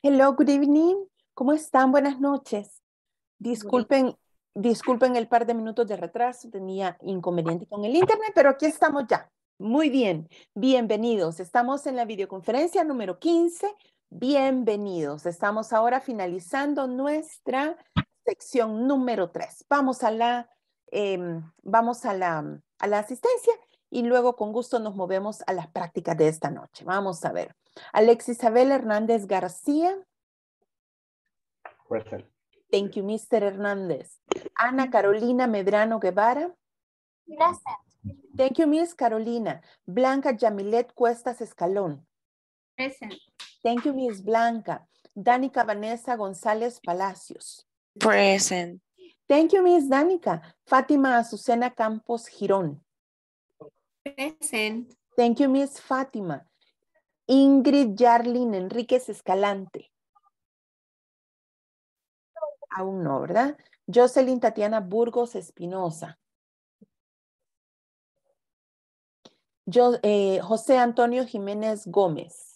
Hello, good evening. ¿Cómo están? Buenas noches. Disculpen el par de minutos de retraso. Tenía inconveniente con el internet, pero aquí estamos ya. Muy bien. Bienvenidos. Estamos en la videoconferencia número 15. Bienvenidos. Estamos ahora finalizando nuestra sección número 3. Vamos a la asistencia y luego con gusto nos movemos a las prácticas de esta noche. Vamos a ver. Alexisabel Hernández García. Present. Thank you, Mr. Hernández. Ana Carolina Medrano Guevara. Present. Thank you, Miss Carolina. Blanca Yamilet Cuestas Escalón. Present. Thank you, Miss Blanca. Danica Vanessa González Palacios. Present. Thank you, Miss Danica. Fátima Azucena Campos Girón. Present. Thank you, Miss Fátima. Ingrid Yarlin Enríquez Escalante. Aún no, ¿verdad? Jocelyn Tatiana Burgos Espinosa. José Antonio Jiménez Gómez.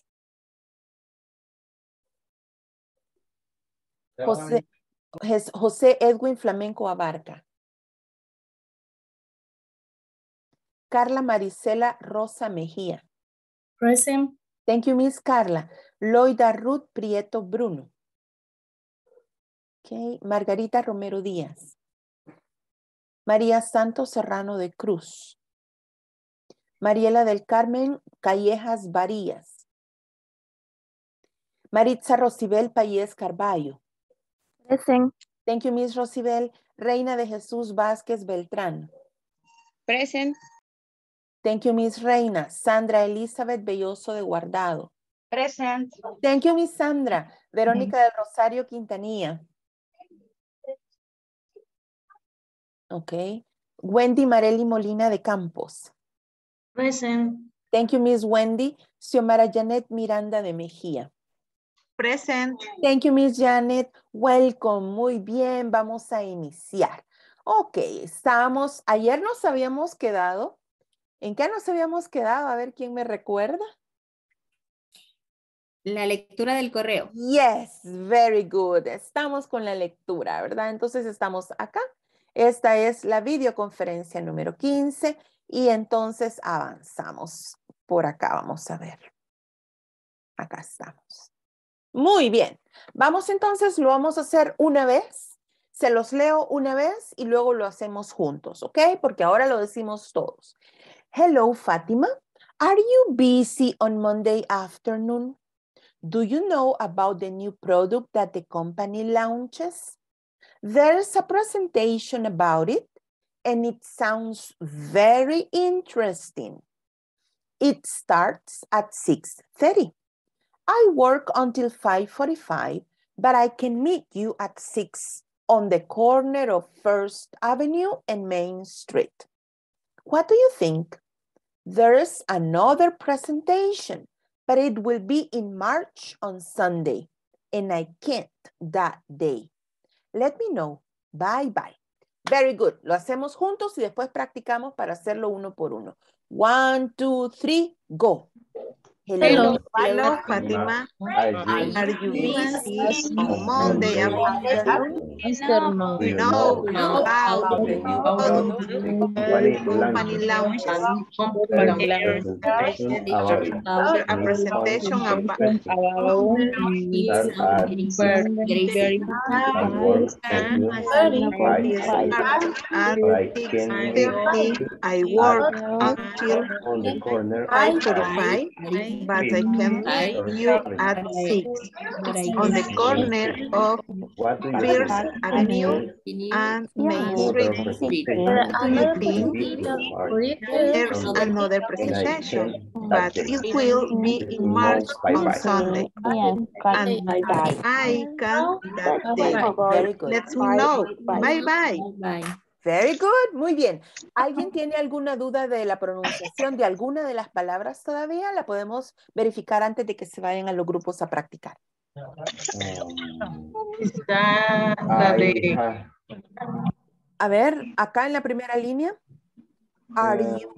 José Edwin Flamenco Abarca. Carla Marisela Rosa Mejía. Present. Thank you, Miss Carla. Loida Ruth Prieto Bruno. Okay. Margarita Romero Díaz. María Santos Serrano de Cruz. Mariela del Carmen Callejas Varías. Maritza Rosibel Payés Carballo. Present. Thank you, Miss Rosibel. Reina de Jesús Vázquez Beltrán. Present. Thank you, Miss Reina. Sandra Elizabeth Belloso de Guardado. Present. Thank you, Miss Sandra. Verónica del Rosario Quintanilla. Ok. Wendy Marely Molina de Campos. Present. Thank you, Miss Wendy. Xiomara Janet Miranda de Mejía. Present. Thank you, Miss Janet. Welcome. Muy bien, vamos a iniciar. Ok, ayer nos habíamos quedado. ¿En qué nos habíamos quedado? A ver, ¿quién me recuerda? La lectura del correo. Yes, very good. Estamos con la lectura, ¿verdad? Entonces estamos acá. Esta es la videoconferencia número 15 y entonces avanzamos. Por acá vamos a ver. Acá estamos. Muy bien. Vamos entonces, lo vamos a hacer una vez. Se los leo una vez y luego lo hacemos juntos, ¿ok? Porque ahora lo decimos todos. Hello, Fatima. Are you busy on Monday afternoon? Do you know about the new product that the company launches? There's a presentation about it, and it sounds very interesting. It starts at 6:30. I work until 5:45, but I can meet you at 6 on the corner of First Avenue and Main Street. What do you think? There's another presentation, but it will be in March on Sunday, and I can't that day. Let me know. Bye, bye. Very good. Lo hacemos juntos y después practicamos para hacerlo uno por uno. 1, 2, 3, go. Hello. Hello, Fatima. Are you busy on Monday afternoon? You know about the new product the company launches. After a presentation about at 6:30. I work until 5:45, but I can meet you at 6 on the corner of First Avenue and Main Street. Do you think there's another presentation, but it will be in March on Sunday, and I can that day. Very good. Let me know. Bye-bye. Very good. Muy bien. ¿Alguien tiene alguna duda de la pronunciación de alguna de las palabras todavía? La podemos verificar antes de que se vayan a los grupos a practicar. A ver, acá en la primera línea. Are you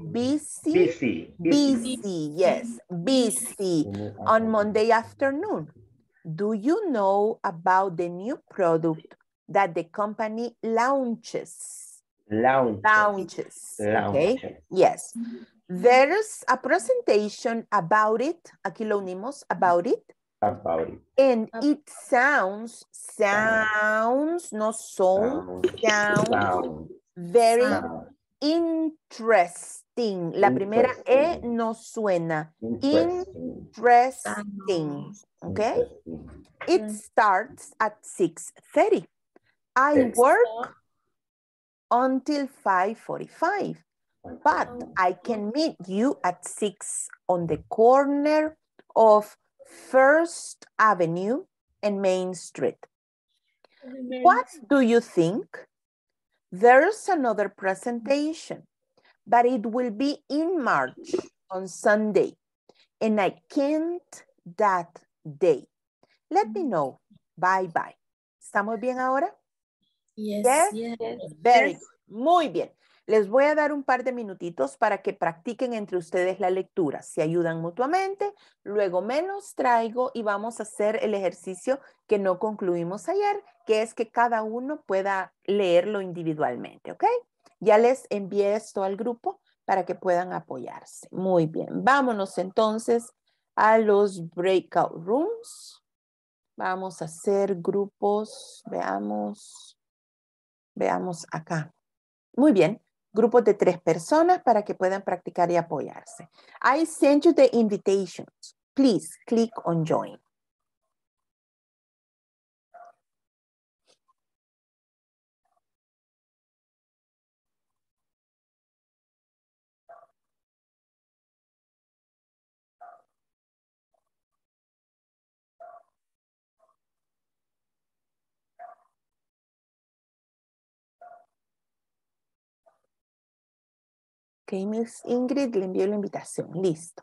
busy? Busy, yes. Busy on Monday afternoon. Do you know about the new product that the company launches? Launches. Okay. Yes. There's a presentation about it. Aquí lo unimos, about it. And it sounds, no sound, sounds very interesting. La primera E no suena. Interesting. Okay. It starts at 6:30. I work until 5:45. But I can meet you at 6 on the corner of First Avenue and Main Street. What do you think? There's another presentation, but it will be in March on Sunday, and I can't that day. Let me know. Bye-bye. ¿Estamos bien ahora? Yes. Very good. Muy bien. Les voy a dar un par de minutitos para que practiquen entre ustedes la lectura. Se ayudan mutuamente. Luego me los traigo y vamos a hacer el ejercicio que no concluimos ayer, que es que cada uno pueda leerlo individualmente, ¿ok? Ya les envié esto al grupo para que puedan apoyarse. Muy bien. Vámonos entonces a los breakout rooms. Vamos a hacer grupos. Veamos acá. Muy bien. Grupos de 3 personas para que puedan practicar y apoyarse. I sent you the invitations. Please click on join. Ok, Miss Ingrid, le envío la invitación. Listo.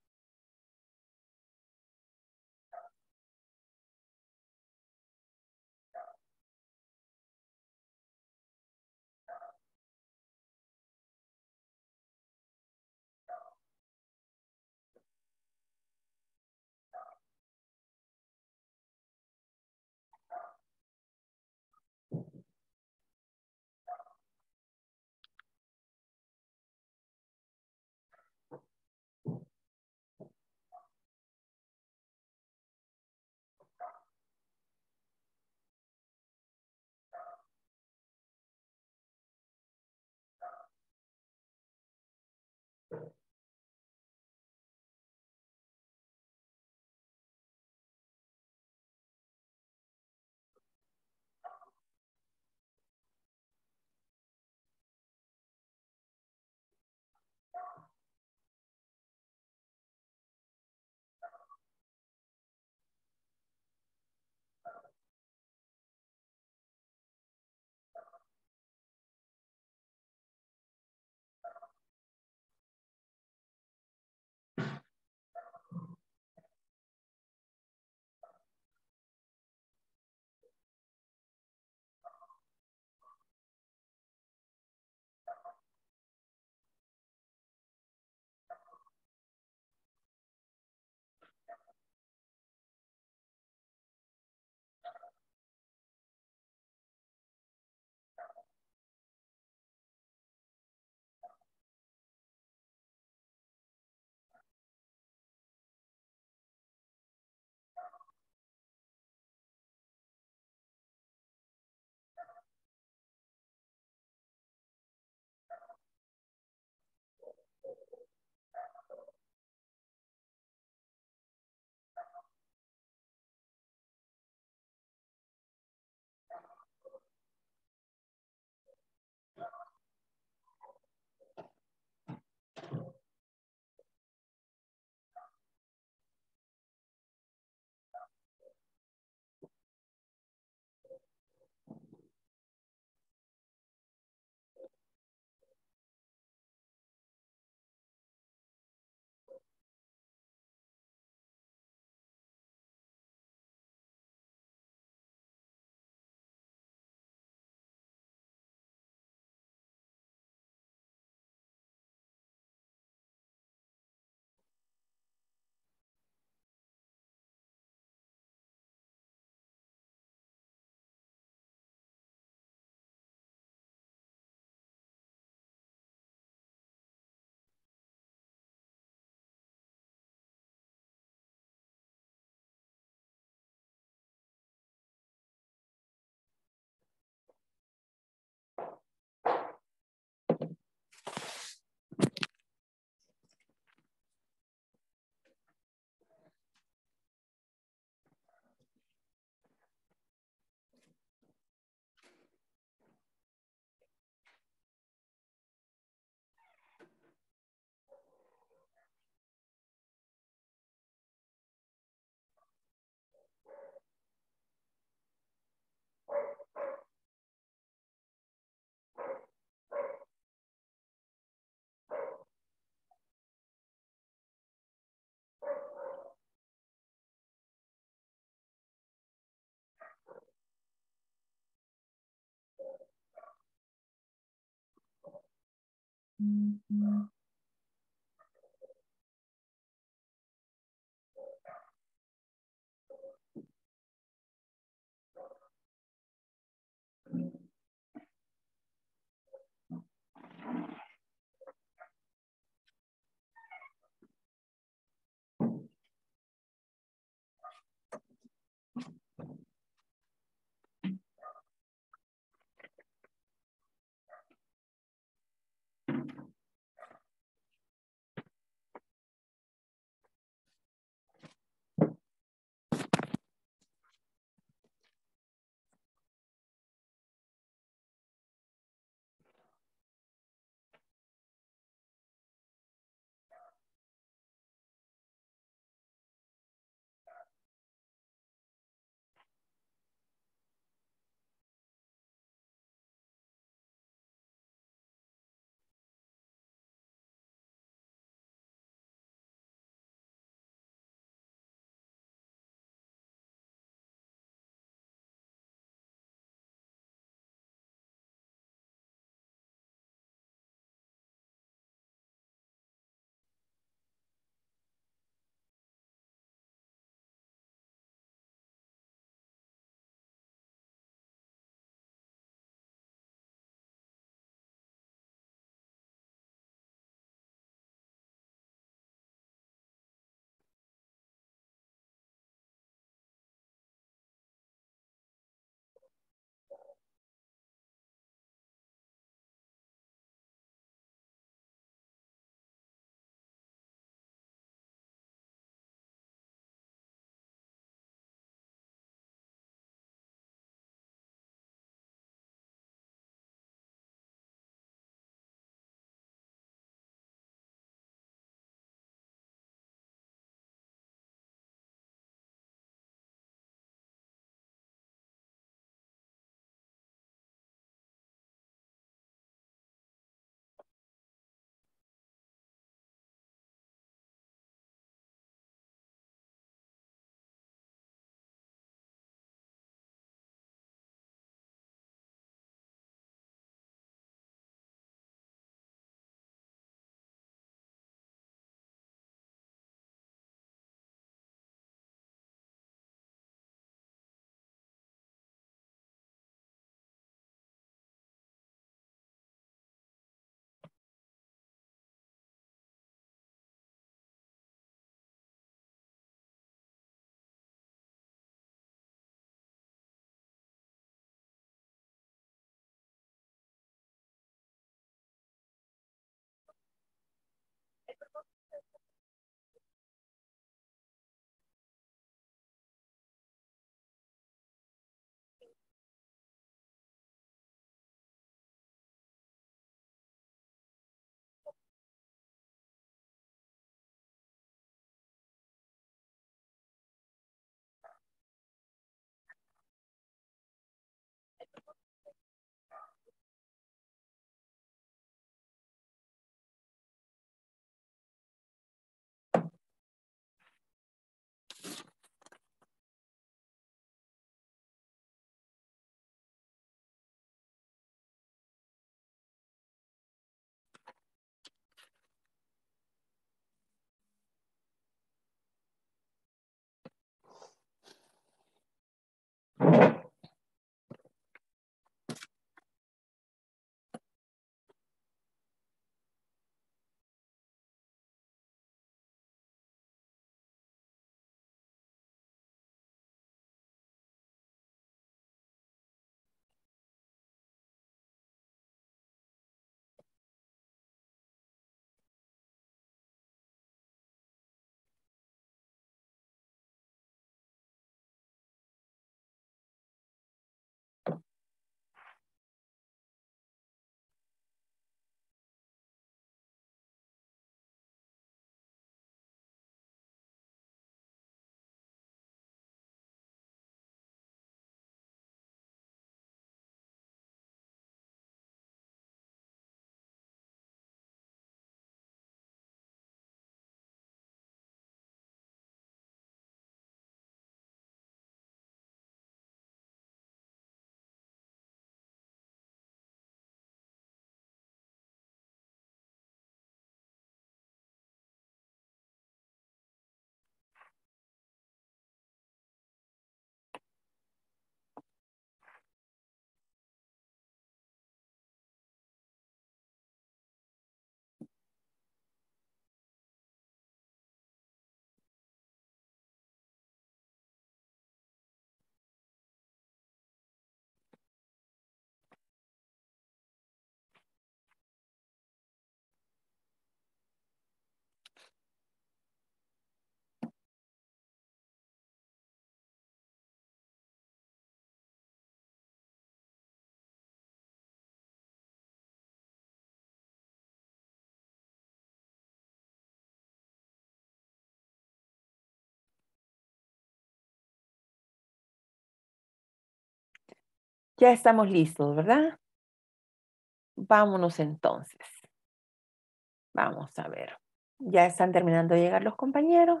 Ya estamos listos, ¿verdad? Vámonos entonces. Vamos a ver. Ya están terminando de llegar los compañeros.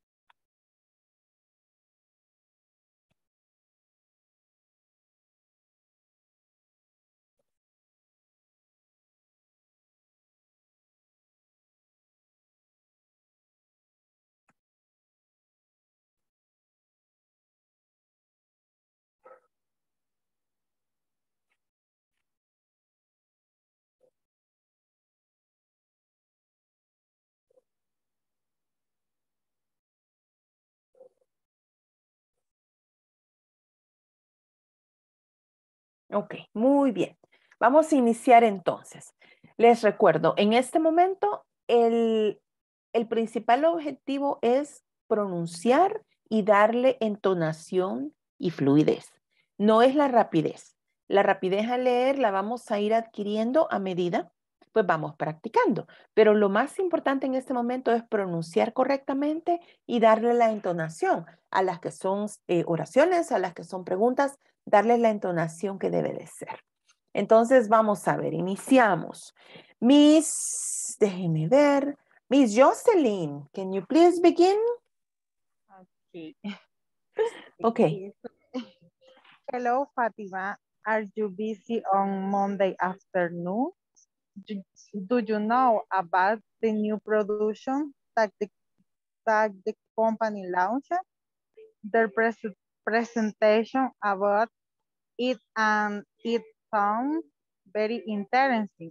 Ok, muy bien. Vamos a iniciar entonces. Les recuerdo, en este momento el principal objetivo es pronunciar y darle entonación y fluidez. No es la rapidez. La rapidez al leer la vamos a ir adquiriendo a medida, pues vamos practicando. Pero lo más importante en este momento es pronunciar correctamente y darle la entonación a las que son oraciones, a las que son preguntas, darle la entonación que debe de ser. Entonces vamos a ver, iniciamos. Miss, déjeme ver. Miss Jocelyn, can you please begin? Okay. Okay. Hello, Fatima. Are you busy on Monday afternoon? Do you know about the new production that the company launched? Their presentation about it, and it sounds very interesting.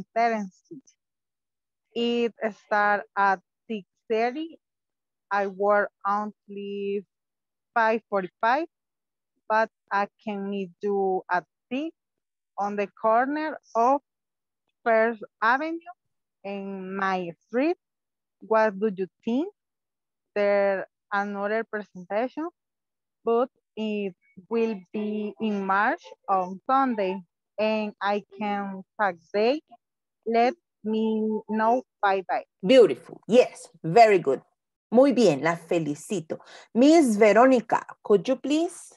It starts at 6:30. I work until 5:45, but I can meet you at 6 on the corner of First Avenue in my street. What do you think? There another presentation, but it will be in March on Sunday, and I can tag day. Let me know. Bye-bye. Beautiful. Yes, very good. Muy bien, la felicito. Miss Veronica, could you please?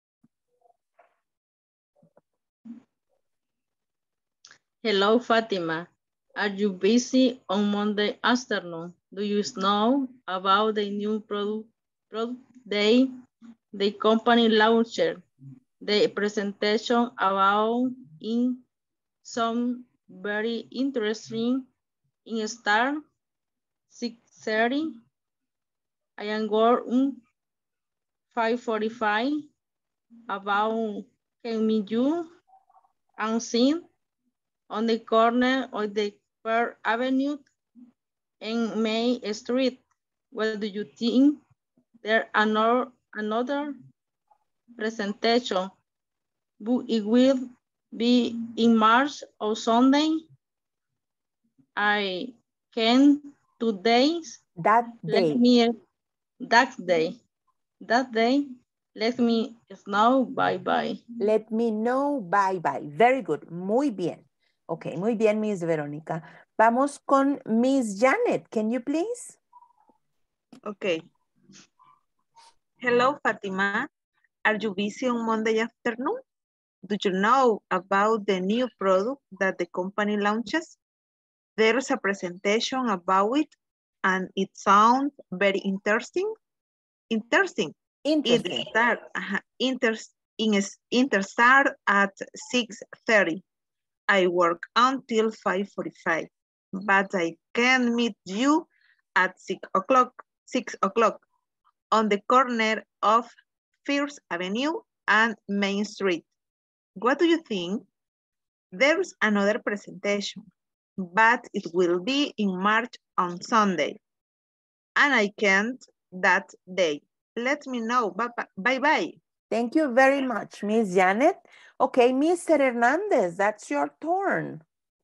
Hello, Fatima. Are you busy on Monday afternoon? Do you know about the new product day the company launched? The presentation about in some very interesting in start 6:30. I am working 5:45 about can meet you and sing on the corner of the Pearl Avenue and Main Street. What do you think? There another presentation, but it will be in March or Sunday. I can 2 days. That day. That day, let me know. Bye-bye. Let me know. Bye-bye. Very good. Muy bien. Ok, muy bien, Miss Verónica. Vamos con Miss Janet. Can you please? Okay. Hello, Fatima. Are you busy on Monday afternoon? Do you know about the new product that the company launches? There's a presentation about it, and it sounds very interesting. Interesting. It start at 6:30. I work until 5:45, but I can meet you at 6 o'clock on the corner of First Avenue and Main Street. What do you think? There's another presentation, but it will be in March on Sunday, and I can't that day. Let me know. Bye-bye. Thank you very much, Miss Janet. Okay, Mr. Hernandez, that's your turn.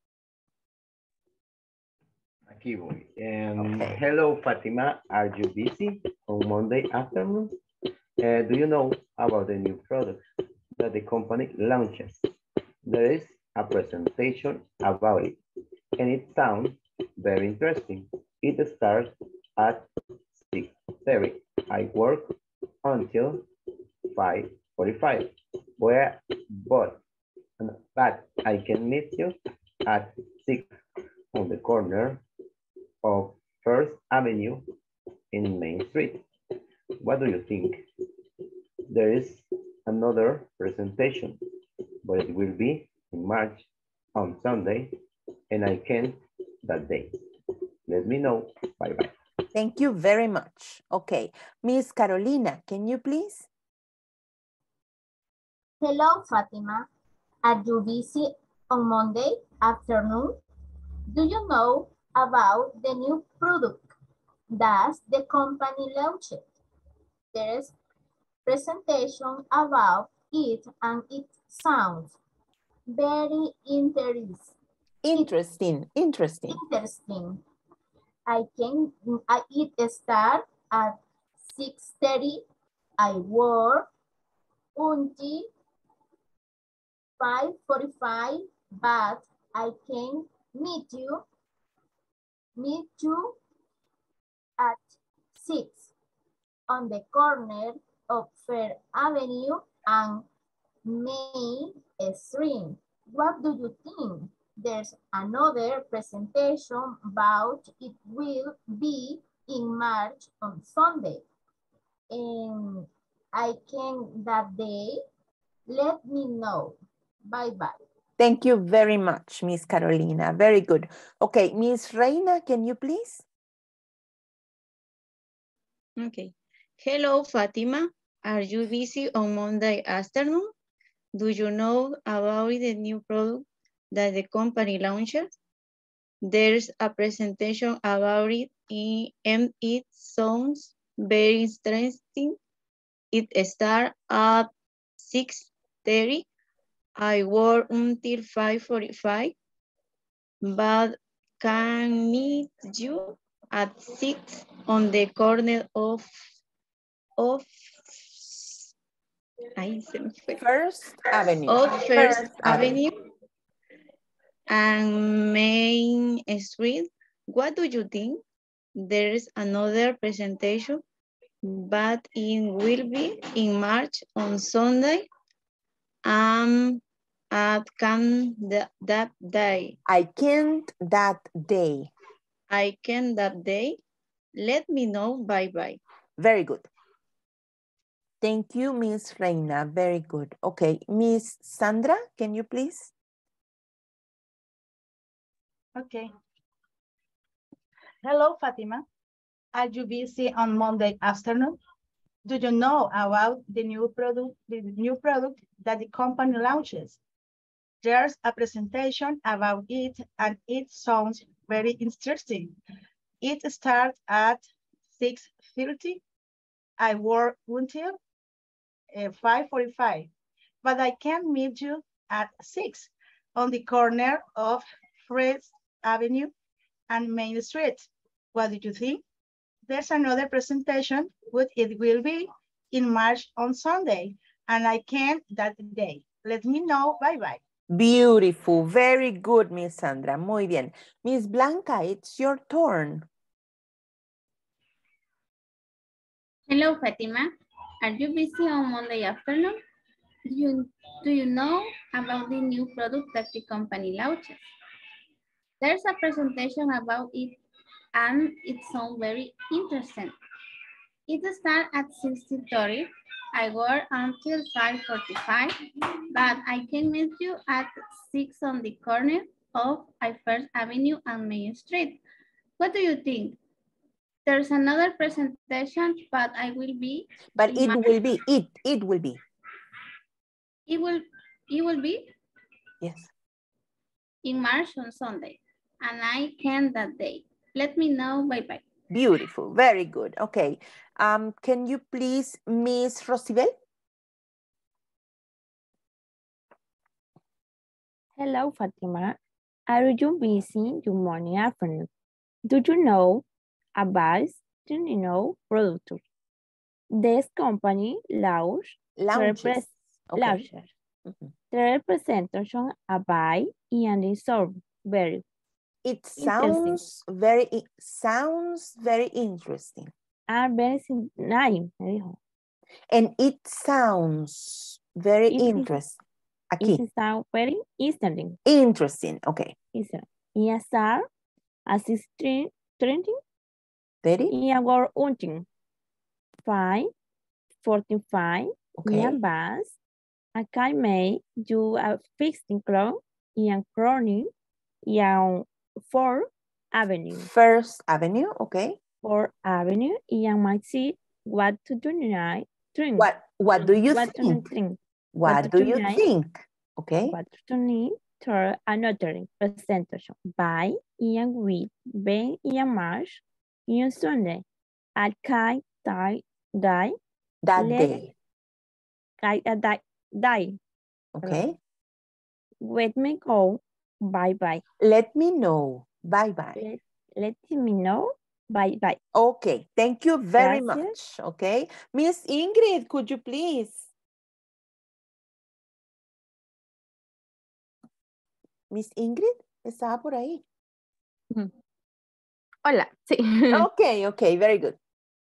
Aquí voy. Hello, Fatima. Are you busy on Monday afternoon? Do you know about the new product that the company launches? There is a presentation about it, and it sounds very interesting. It starts at 6:30. I work until 5:45, but I can meet you at 6 on the corner of First Avenue in Main Street. What do you think? There is another presentation, but it will be in March on Sunday, and I can that day. Let me know. Bye-bye. Thank you very much. Okay, Miss Carolina, can you please? Hello, Fatima. Are you busy on Monday afternoon? Do you know about the new product that the company launched? There's presentation about it and it sounds very interesting. Interesting. It start at 6:30. I work until 5:45, but I can meet you at 6 on the corner of Fair Avenue and Main Street. What do you think? There's another presentation about it will be in March on Sunday. And I can that day. Let me know. Bye-bye. Thank you very much, Miss Carolina. Very good. Okay, Miss Reina, can you please? Okay. Hello, Fatima. Are you busy on Monday afternoon? Do you know about the new product that the company launches? There's a presentation about it and it sounds very interesting. It starts at 6:30. I work until 5:45, but can meet you at 6 on the corner of First Avenue. Of First Avenue and Main Street. What do you think? There's another presentation, but it will be in March on Sunday. At can that day. I can't that day. I can that day. Let me know. Bye-bye. Very good. Thank you, Miss Reina. Very good. Okay, Miss Sandra, can you please? Okay. Hello, Fatima. Are you busy on Monday afternoon? Do you know about the new product that the company launches? There's a presentation about it and it sounds very interesting. It starts at 6:30. I work until 5:45, but I can meet you at 6 on the corner of First Avenue and Main Street. What do you think? There's another presentation, but it will be in March on Sunday, and I can't that day. Let me know. Bye-bye. Beautiful. Very good, Miss Sandra. Muy bien. Miss Blanca, it's your turn. Hello, Fatima. Are you busy on Monday afternoon? Do you know about the new product that the company launches? There's a presentation about it and it sounds very interesting. It starts at 6:30. I work until 5:45, but I can meet you at 6 on the corner of First Avenue and Main Street. What do you think? There's another presentation, but it will be. It will be. Yes. In March on Sunday, and I can that day. Let me know. Bye-bye. Beautiful. Very good. Okay. Can you please, Miss Rosibel? Hello, Fatima. Are you busy your morning afternoon? Do you know about product? This company launches the presentation about and it sounds very It sounds very interesting. Very nice, me dijo. And it sounds very interesting. Aquí. It sounds very interesting. Interesting, okay. Yes, sir. Assisting, trending. 30. Our hunting. 5:45. Okay. Yeah, bus. I can make you a fixing clock. And chronic. And 4th Avenue. First Avenue, okay. 4th Avenue. And my seat. What to do tonight? Drink. What do you What think? drink? What do you think? Okay. What to need to another presentation by Ian Reed, Ben Ian Marsh, Ian Sunday, at Kai Die. That day. Die. Okay. Let me go. Bye-bye. Let me know. Bye-bye. Let me know. Bye-bye. Okay. Thank you very Gracias. much. Okay. Miss Ingrid, could you please? Miss Ingrid, ¿estaba por ahí? Hola, sí. Okay, very good.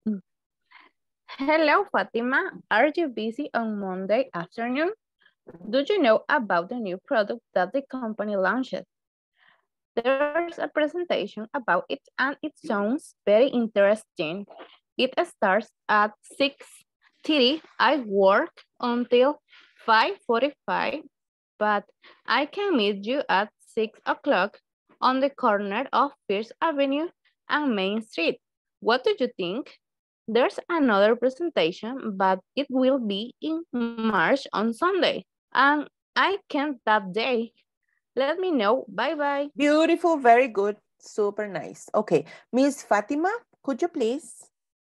Hello, Fatima. Are you busy on Monday afternoon? Do you know about the new product that the company launches? There's a presentation about it and it sounds very interesting. It starts at 6:30. I work until 5:45, but I can meet you at 6 o'clock on the corner of First Avenue and Main Street. What do you think? There's another presentation, but it will be in March on Sunday, and I can't that day. Let me know. Bye-bye. Beautiful, very good, super nice. Okay, Miss Fatima, could you please?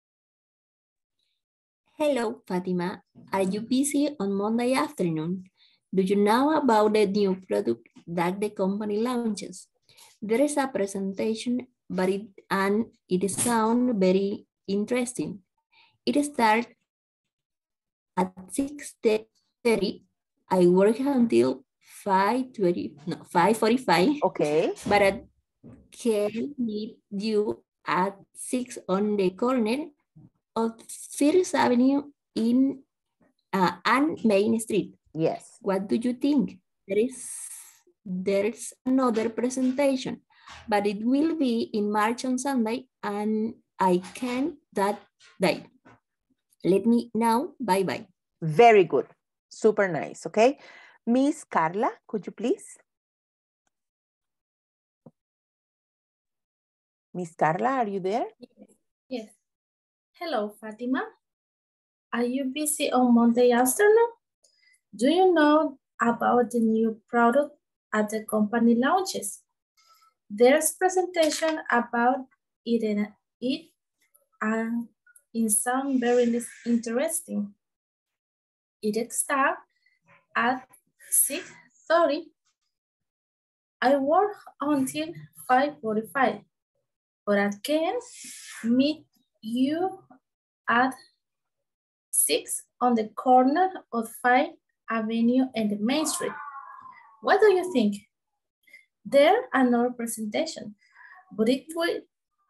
Hello, Fatima. Are you busy on Monday afternoon? Do you know about the new product that the company launches? There is a presentation, but it sounds very interesting. It starts at 6:30. I work until 5:45. Okay. But I can meet you at 6 on the corner of First Avenue and Main Street. Yes. What do you think? There's another presentation, but it will be in March on Sunday, and I can that day. Let me know. Bye-bye. Very good. Super nice, okay? Miss Carla, could you please? Miss Carla, are you there? Yes. Hello, Fatima. Are you busy on Monday afternoon? Do you know about the new product at the company launches? There's presentation about it and it sounds very interesting. It starts at 6:30. I work until 5:45, but I can meet you at 6 on the corner of 5 Avenue and the Main Street. What do you think? There another presentation, but it will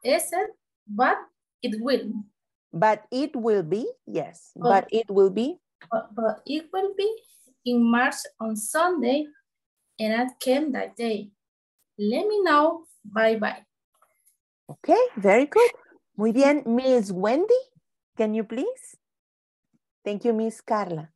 be, yes, but it will be. But it will be in March on Sunday, and I came that day. Let me know. Bye-bye. Okay, very good. Muy bien. Miss Wendy, can you please? Thank you, Miss Carla.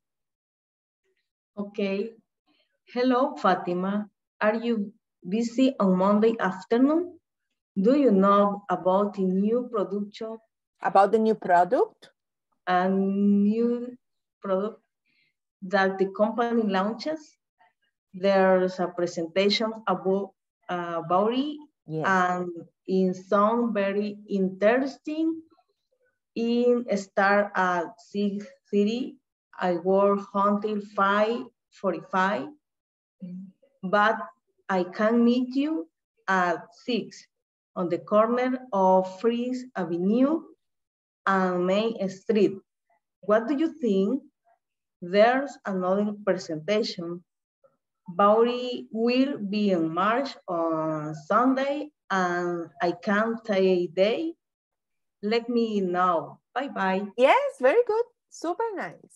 Okay. Hello, Fatima. Are you busy on Monday afternoon? Do you know about the new production? About the new product? A new product that the company launches. There's a presentation about it, yes. And it sounds very interesting. In start at 6:30. I work until 5:45, but I can meet you at 6 on the corner of First Avenue and Main Street. What do you think? There's another presentation. Bowry will be in March on Sunday, and I can't tell a day. Let me know. Bye-bye. Yes, very good. Super nice.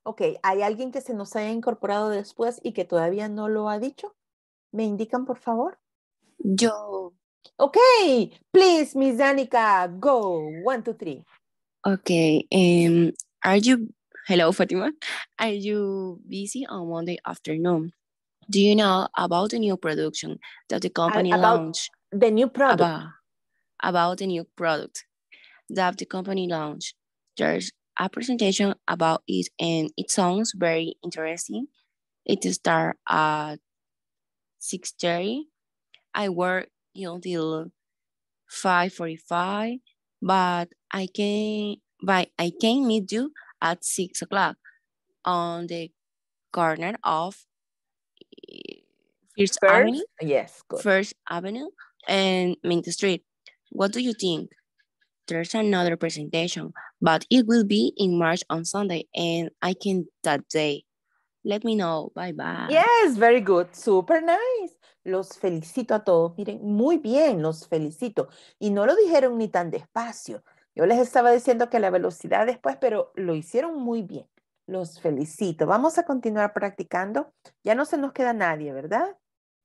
Ok, ¿hay alguien que se nos haya incorporado después y que todavía no lo ha dicho? ¿Me indican, por favor? Yo. Ok, please, Miss Danica, go. 1, 2, 3. Okay. Hello, Fatima. Are you busy on Monday afternoon? Do you know about the new production that the company launched? The new product. About the new product that the company launched. There's a presentation about it and it sounds very interesting. It starts at 6:30. I work until 5:45, but I can meet you at 6 o'clock on the corner of First Avenue. Yes, good. First Avenue and Main Street. What do you think? There's another presentation, but it will be in March on Sunday, and I can that day. Let me know. Bye bye. Yes, very good. Super nice. Los felicito a todos. Miren, muy bien, los felicito. Y no lo dijeron ni tan despacio. Yo les estaba diciendo que la velocidad después, pero lo hicieron muy bien. Los felicito. Vamos a continuar practicando. Ya no se nos queda nadie, ¿verdad?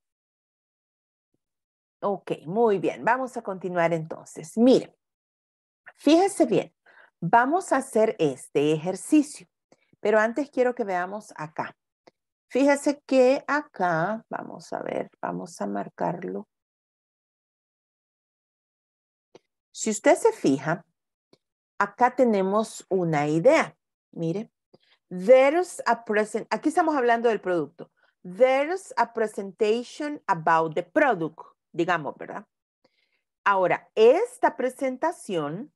Ok, muy bien. Vamos a continuar entonces. Miren, fíjense bien. Vamos a hacer este ejercicio. Pero antes quiero que veamos acá. Fíjese que acá, vamos a ver, vamos a marcarlo. Si usted se fija, acá tenemos una idea. Mire, aquí estamos hablando del producto. There's a presentation about the product, digamos, ¿verdad? Ahora, esta presentación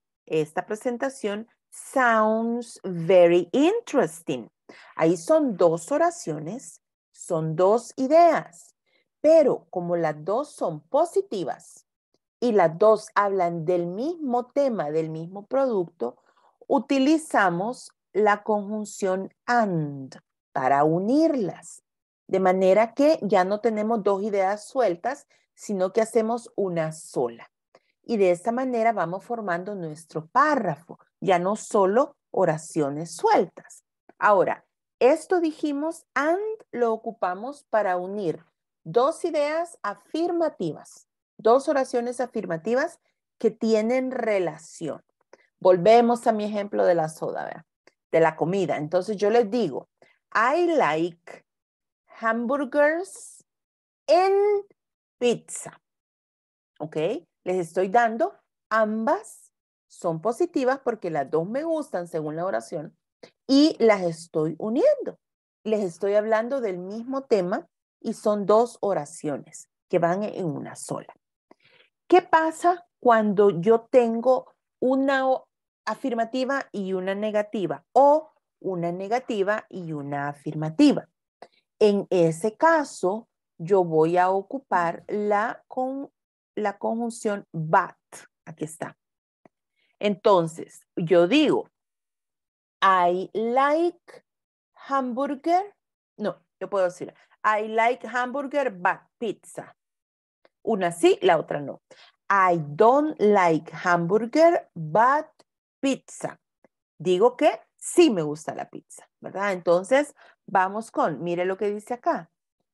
sounds very interesting. Ahí son 2 oraciones, son 2 ideas, pero como las 2 son positivas y las 2 hablan del mismo tema, del mismo producto, utilizamos la conjunción and para unirlas. De manera que ya no tenemos 2 ideas sueltas, sino que hacemos una sola. Y de esta manera vamos formando nuestro párrafo, ya no solo oraciones sueltas. Ahora, esto dijimos, and lo ocupamos para unir 2 ideas afirmativas, 2 oraciones afirmativas que tienen relación. Volvemos a mi ejemplo de la soda, ¿verdad? De la comida. Entonces yo les digo, I like hamburgers and pizza. ¿Ok? Les estoy dando, ambas son positivas porque las 2 me gustan según la oración y las estoy uniendo. Les estoy hablando del mismo tema y son 2 oraciones que van en una sola. ¿Qué pasa cuando yo tengo una afirmativa y una negativa o una negativa y una afirmativa? En ese caso, yo voy a ocupar la conjunción but. Aquí está. Entonces, yo digo, I like hamburger. No, yo puedo decir, I like hamburger but pizza. Una sí, la otra no. I don't like hamburger but pizza. Digo que sí me gusta la pizza, ¿verdad? Entonces, vamos con, mire lo que dice acá.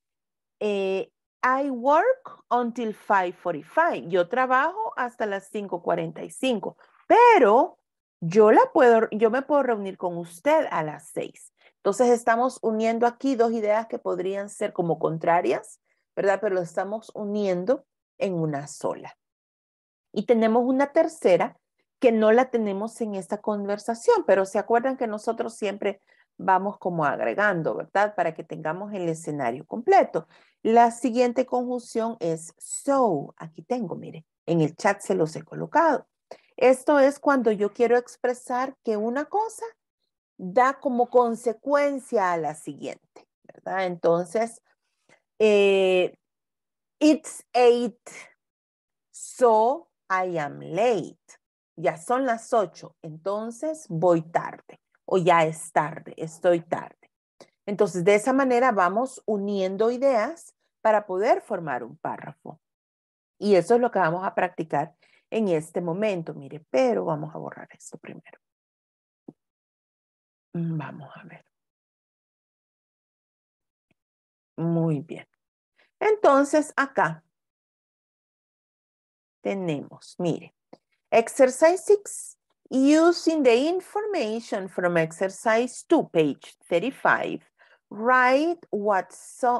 I work until 5:45. Yo trabajo hasta las 5:45, pero yo me puedo reunir con usted a las 6. Entonces estamos uniendo aquí 2 ideas que podrían ser como contrarias, ¿verdad? Pero lo estamos uniendo en una sola. Y tenemos una tercera que no la tenemos en esta conversación, pero se acuerdan que nosotros siempre vamos como agregando, ¿verdad? Para que tengamos el escenario completo. La siguiente conjunción es so. Aquí tengo, mire, en el chat se los he colocado. Esto es cuando yo quiero expresar que una cosa da como consecuencia a la siguiente, ¿verdad? Entonces, it's 8, so I am late. Ya son las 8, entonces voy tarde. O ya es tarde, estoy tarde. Entonces, de esa manera vamos uniendo ideas para poder formar un párrafo. Y eso es lo que vamos a practicar en este momento. Mire, pero vamos a borrar esto primero. Vamos a ver. Muy bien. Entonces, acá tenemos, mire, exercise 6, using the information from exercise 2, page 35, write what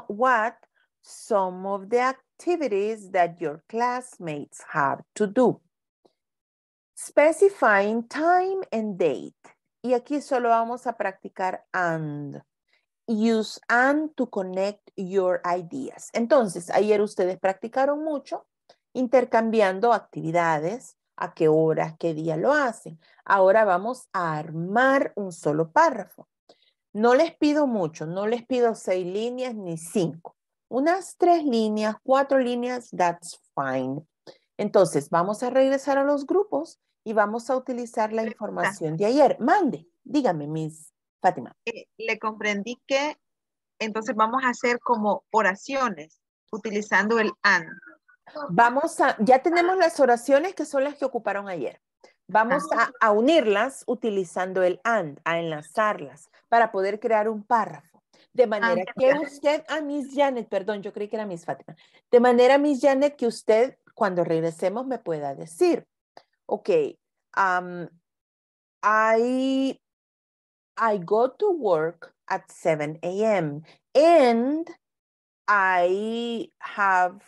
some of the activities that your classmates have to do. Specifying time and date. Y aquí solo vamos a practicar and. Use and to connect your ideas. Entonces, ayer ustedes practicaron mucho intercambiando actividades, a qué hora, qué día lo hacen. Ahora vamos a armar un solo párrafo. No les pido mucho, no les pido 6 líneas ni 5. Unas 3 líneas, 4 líneas, that's fine. Entonces, vamos a regresar a los grupos y vamos a utilizar la información de ayer. Mande, dígame, Miss Fátima. Le comprendí que entonces vamos a hacer como oraciones utilizando el and. Ya tenemos las oraciones que son las que ocuparon ayer. Vamos a unirlas utilizando el and, a enlazarlas para poder crear un párrafo. De manera que usted, Miss Janet, perdón, yo creí que era Miss Fátima. De manera, Miss Janet, que usted cuando regresemos me pueda decir, ok, I go to work at 7 a.m. and I have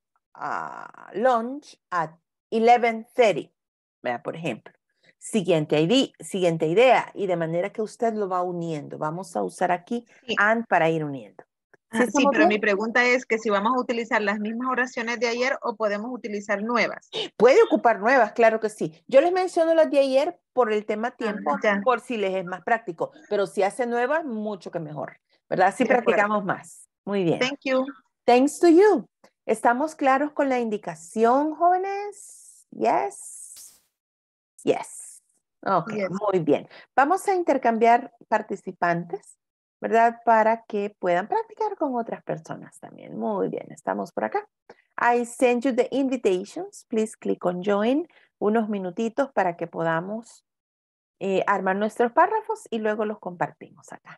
lunch at 11:30, por ejemplo. Siguiente idea, y de manera que usted lo va uniendo. Vamos a usar aquí and para ir uniendo. Sí, pero mi pregunta es que si vamos a utilizar las mismas oraciones de ayer o podemos utilizar nuevas. Puede ocupar nuevas, claro que sí. Yo les menciono las de ayer por el tema tiempo, por si les es más práctico, pero si hace nuevas, mucho que mejor, ¿verdad? Así practicamos más. Muy bien. Thank you. Thanks to you. ¿Estamos claros con la indicación, jóvenes? Yes. Yes. Ok, yes. Muy bien. Vamos a intercambiar participantes, ¿verdad? Para que puedan practicar con otras personas también. Muy bien, estamos por acá. I send you the invitations. Please click on join. Unos minutitos para que podamos armar nuestros párrafos y luego los compartimos acá.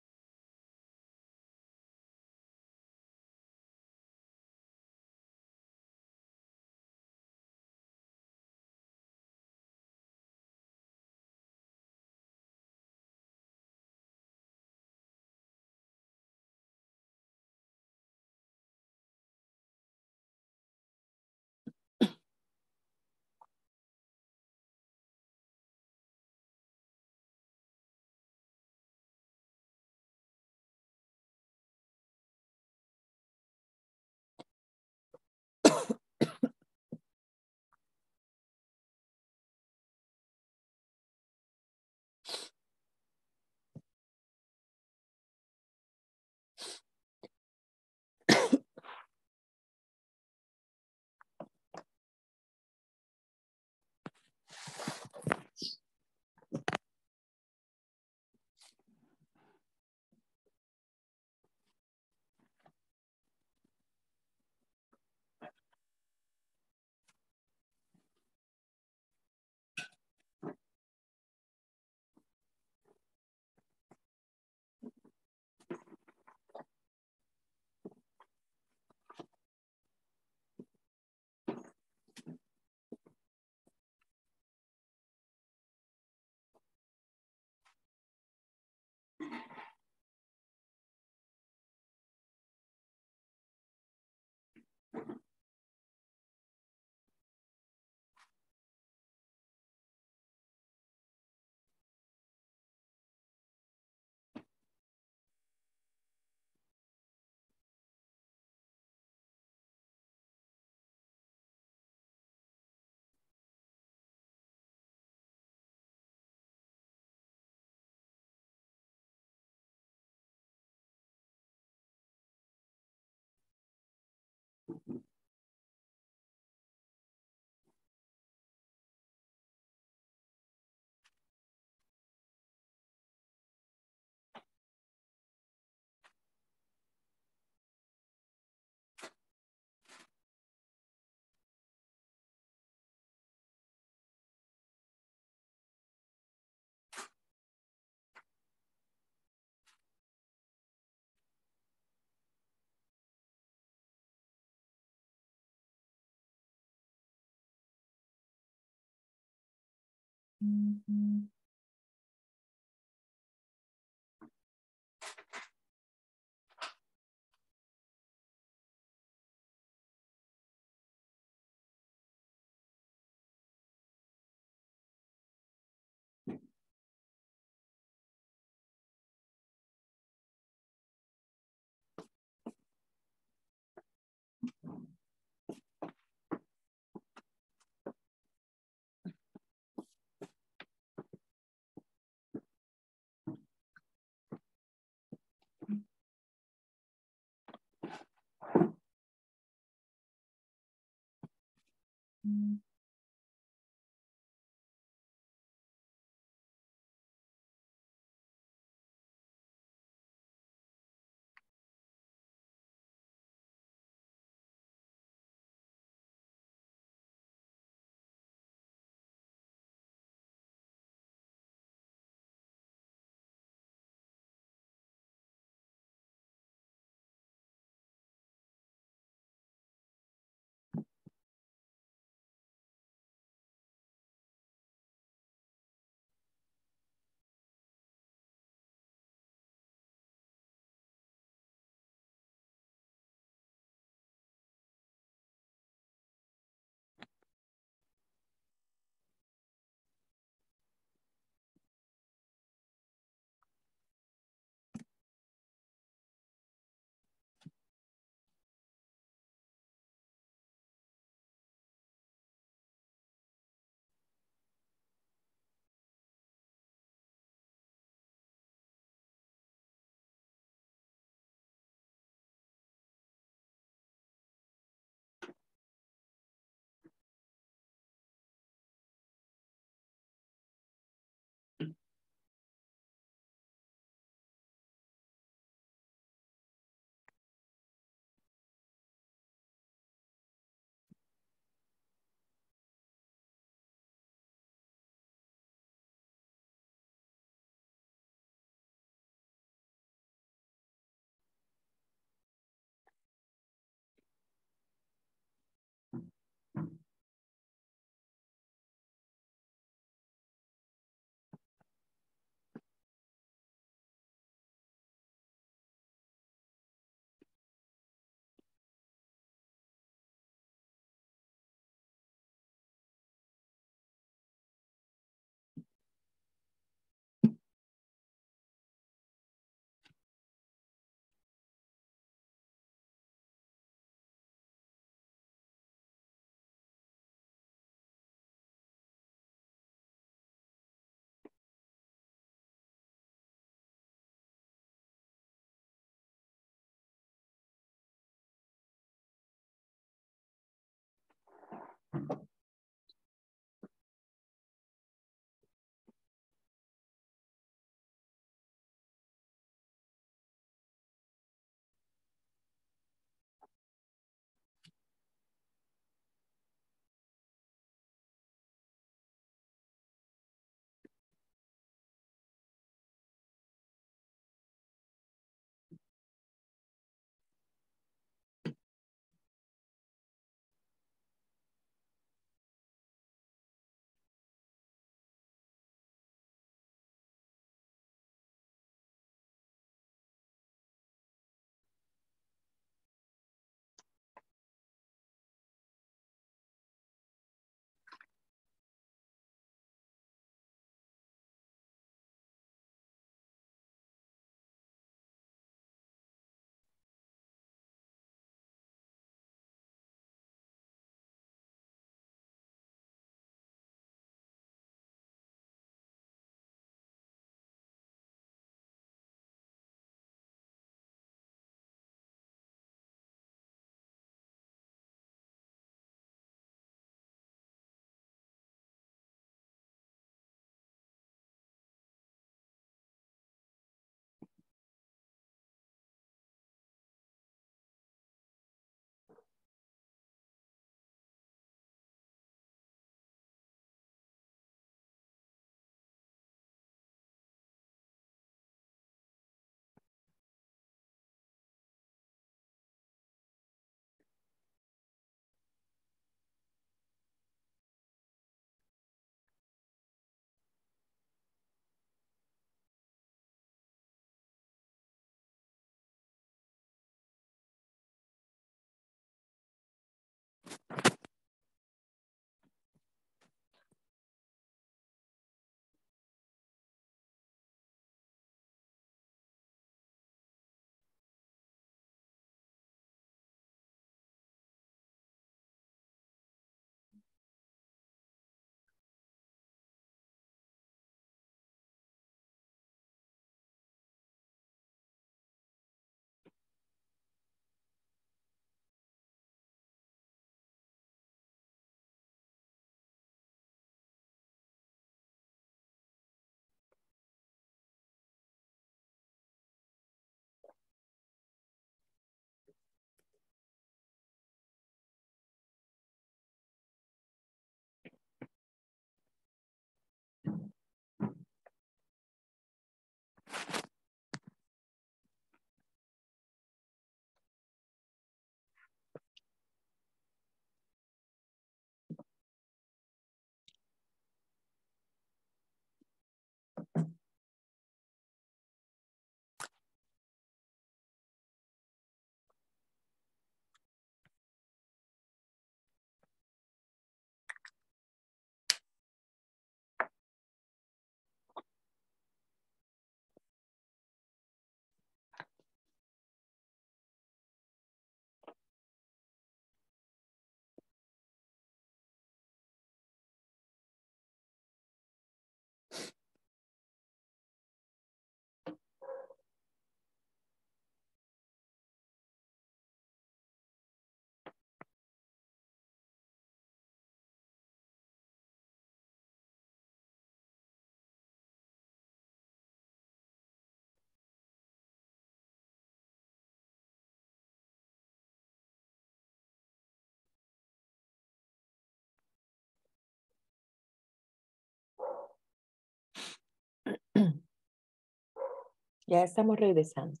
Ya estamos regresando.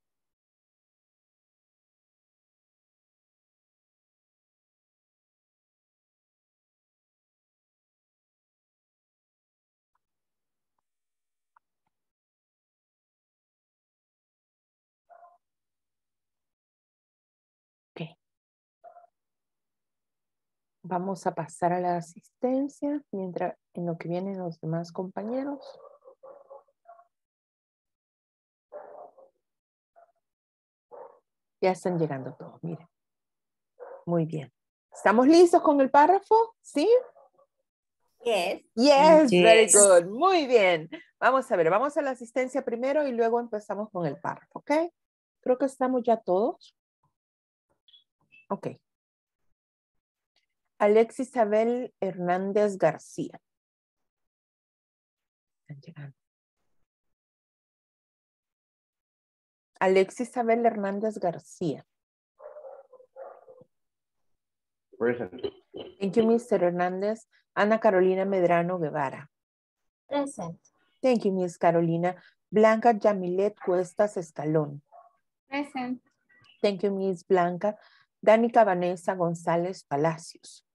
Ok. Vamos a pasar a la asistencia mientras en lo que vienen los demás compañeros. Ya están llegando todos, miren. Muy bien. ¿Estamos listos con el párrafo? ¿Sí? Yes. Yes, very Yes. good. Muy bien. Vamos a ver, vamos a la asistencia primero y luego empezamos con el párrafo, ¿ok? Creo que estamos ya todos. Ok. Alexis Isabel Hernández García. Están llegando. Alexis Isabel Hernández García. Present. Thank you, Mr. Hernández. Ana Carolina Medrano Guevara. Present. Thank you, Miss Carolina. Blanca Yamilet Cuestas Escalón. Present. Thank you, Miss Blanca. Danica Vanessa González Palacios.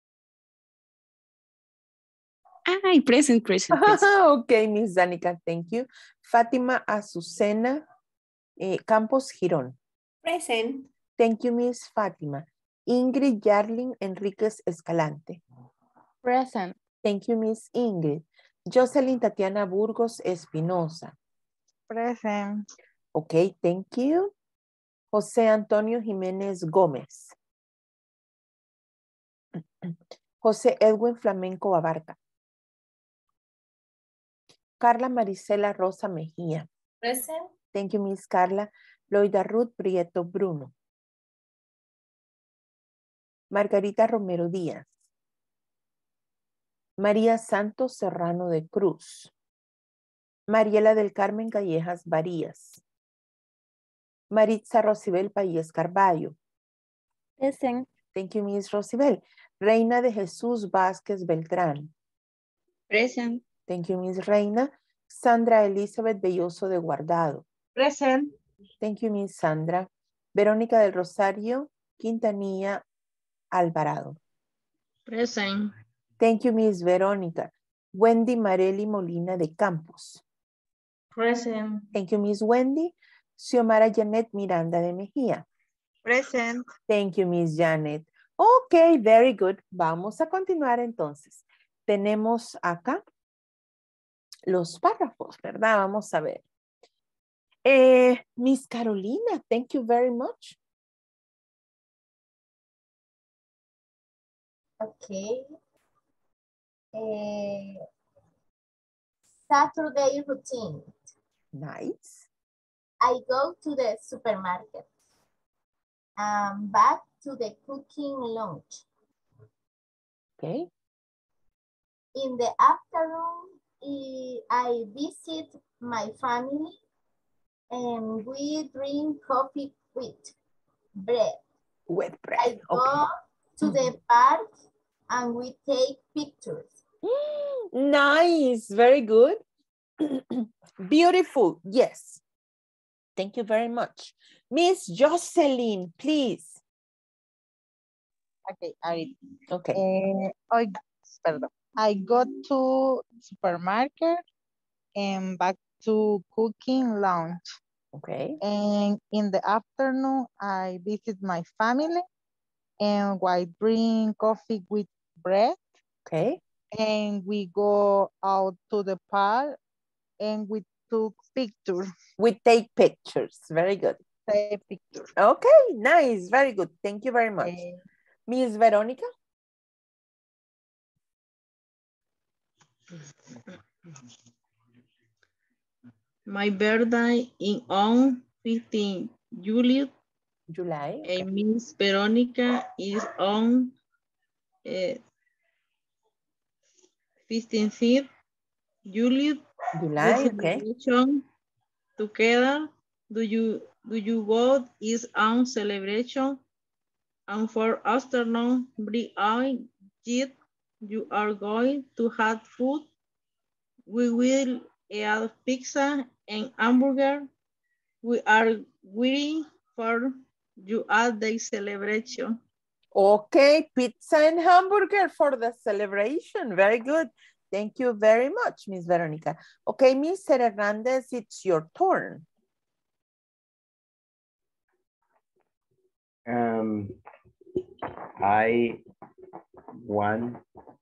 Ay, present. Ok, Miss Danica, thank you. Fátima Azucena Campos Girón. Present. Thank you, Miss Fátima. Ingrid Yarlin Enríquez Escalante. Present. Thank you, Miss Ingrid. Jocelyn Tatiana Burgos Espinosa. Present. Ok, thank you. José Antonio Jiménez Gómez. José Edwin Flamenco Abarca. Carla Marisela Rosa Mejía. Present. Thank you, Miss Carla. Loida Ruth Prieto Bruno. Margarita Romero Díaz. María Santos Serrano de Cruz. Mariela del Carmen Callejas Varías. Maritza Rosibel Payés Carballo. Present. Thank you, Miss Rosibel. Reina de Jesús Vázquez Beltrán. Present. Thank you, Miss Reina. Sandra Elizabeth Belloso de Guardado. Present. Thank you, Miss Sandra. Verónica del Rosario Quintanilla Alvarado. Present. Thank you, Miss Verónica. Wendy Marely Molina de Campos. Present. Thank you, Miss Wendy. Xiomara Janet Miranda de Mejía. Present. Thank you, Miss Janet. Ok, very good. Vamos a continuar entonces. Tenemos acá los párrafos, ¿verdad? Vamos a ver. Miss Carolina, thank you very much. Okay. Saturday routine. Nice. I go to the supermarket. Back to the cooking lunch. Okay. In the afternoon, I visit my family and we drink coffee with bread. With bread. I go to the park and we take pictures. Nice, very good. Beautiful, yes. Thank you very much. Miss Jocelyn, please. Okay, ahorita. Okay. I go to supermarket and back to cooking lunch. Okay. And in the afternoon, I visit my family and I drink coffee with bread. Okay. And we go out to the park and we took pictures. We take pictures. Very good. Take pictures. Okay, nice. Very good. Thank you very much. Miss Veronica? My birthday is on 15 July. Okay. And Miss Veronica is on 15th July. Okay. Together, do you both is on celebration? And for afternoon, bring you are going to have food. We will a pizza and hamburger. We are waiting for you at the celebration. Okay, pizza and hamburger for the celebration. Very good. Thank you very much, Miss Veronica. Okay, Mr. Hernandez, it's your turn. I want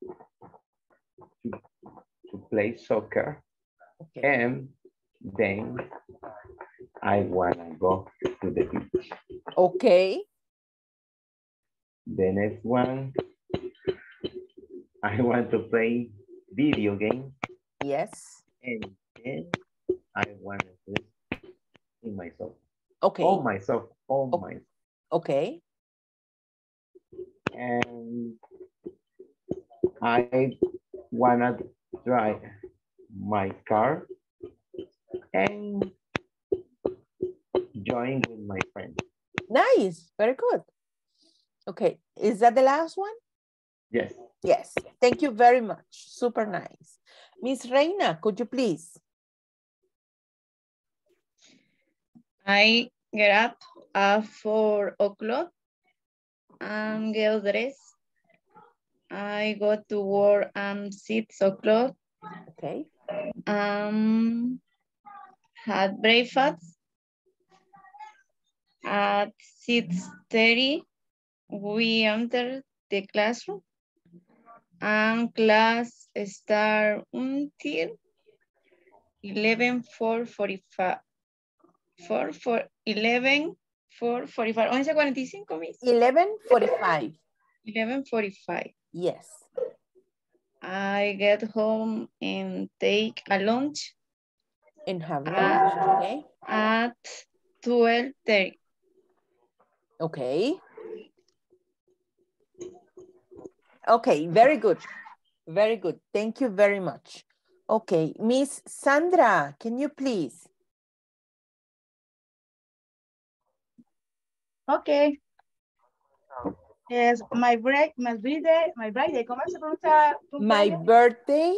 to play soccer, okay. And then I want to go to the beach. Okay. The next one, I want to play video game. Yes. And then I want to play in myself. Okay. All myself. All myself. Okay. And I wanna drive my car and join with my friend. Nice, very good. Okay, is that the last one? Yes. Yes, thank you very much. Super nice. Miss Reina, could you please? I get up at 4 o'clock and get dressed. I go to work at 6 o'clock. Okay. Had breakfast. At 6:30, we enter the classroom. And class start until 11:45. 11:45. 11:45, Miss. 11:45. 11:45. Yes. I get home and take a lunch. And have lunch, okay. At 12:30. Okay. Okay, very good. Very good. Thank you very much. Okay, Miss Sandra, can you please? Okay. Yes, my birthday, ¿cómo se pronuncia? My birthday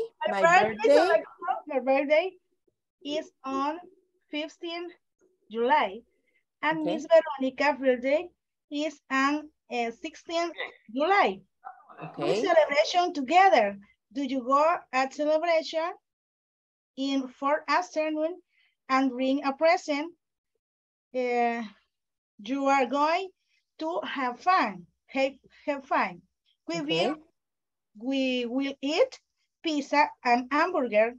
is on 15 July. And okay. Miss Veronica's birthday is on 16 July. Okay. We celebration together. Do you go at celebration in 4 afternoon and bring a present? You are going to have fun. Have fun. We will eat pizza and hamburger.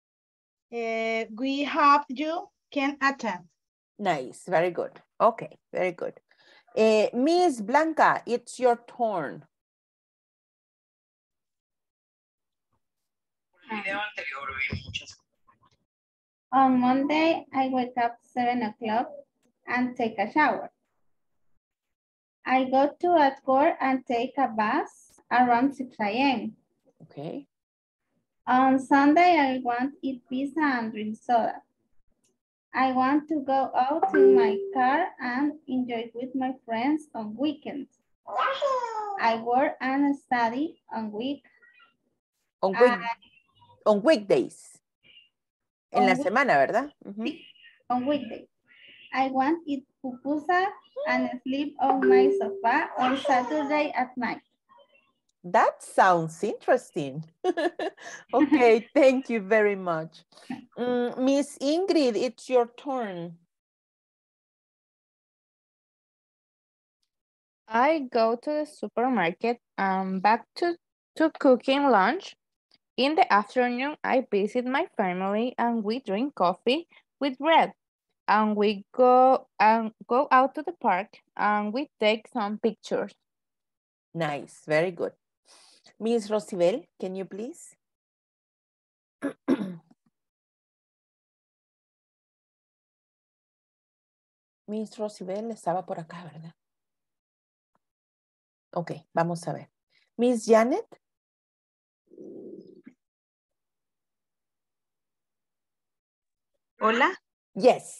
We hope you can attend. Nice, very good. Okay, very good. Miss Blanca, it's your turn. On Monday, I wake up 7 o'clock and take a shower. I go to work and take a bus around 6 a.m. Okay. On Sunday, I want to eat pizza and drink soda. I want to go out in my car and enjoy with my friends on weekends. I work and study on weekdays. En la semana, ¿verdad? Sí, on weekdays. I want to eat pupusa and sleep on my sofa on Saturday at night. That sounds interesting. Okay, thank you very much. Miss Ingrid, it's your turn. I go to the supermarket and back to cooking lunch. In the afternoon, I visit my family and we drink coffee with bread. And we go out to the park and we take some pictures. Nice, very good. Miss Rosibel, can you please? Miss Rosibel estaba por acá, ¿verdad? Ok, vamos a ver. Miss Janet. Hola. Yes.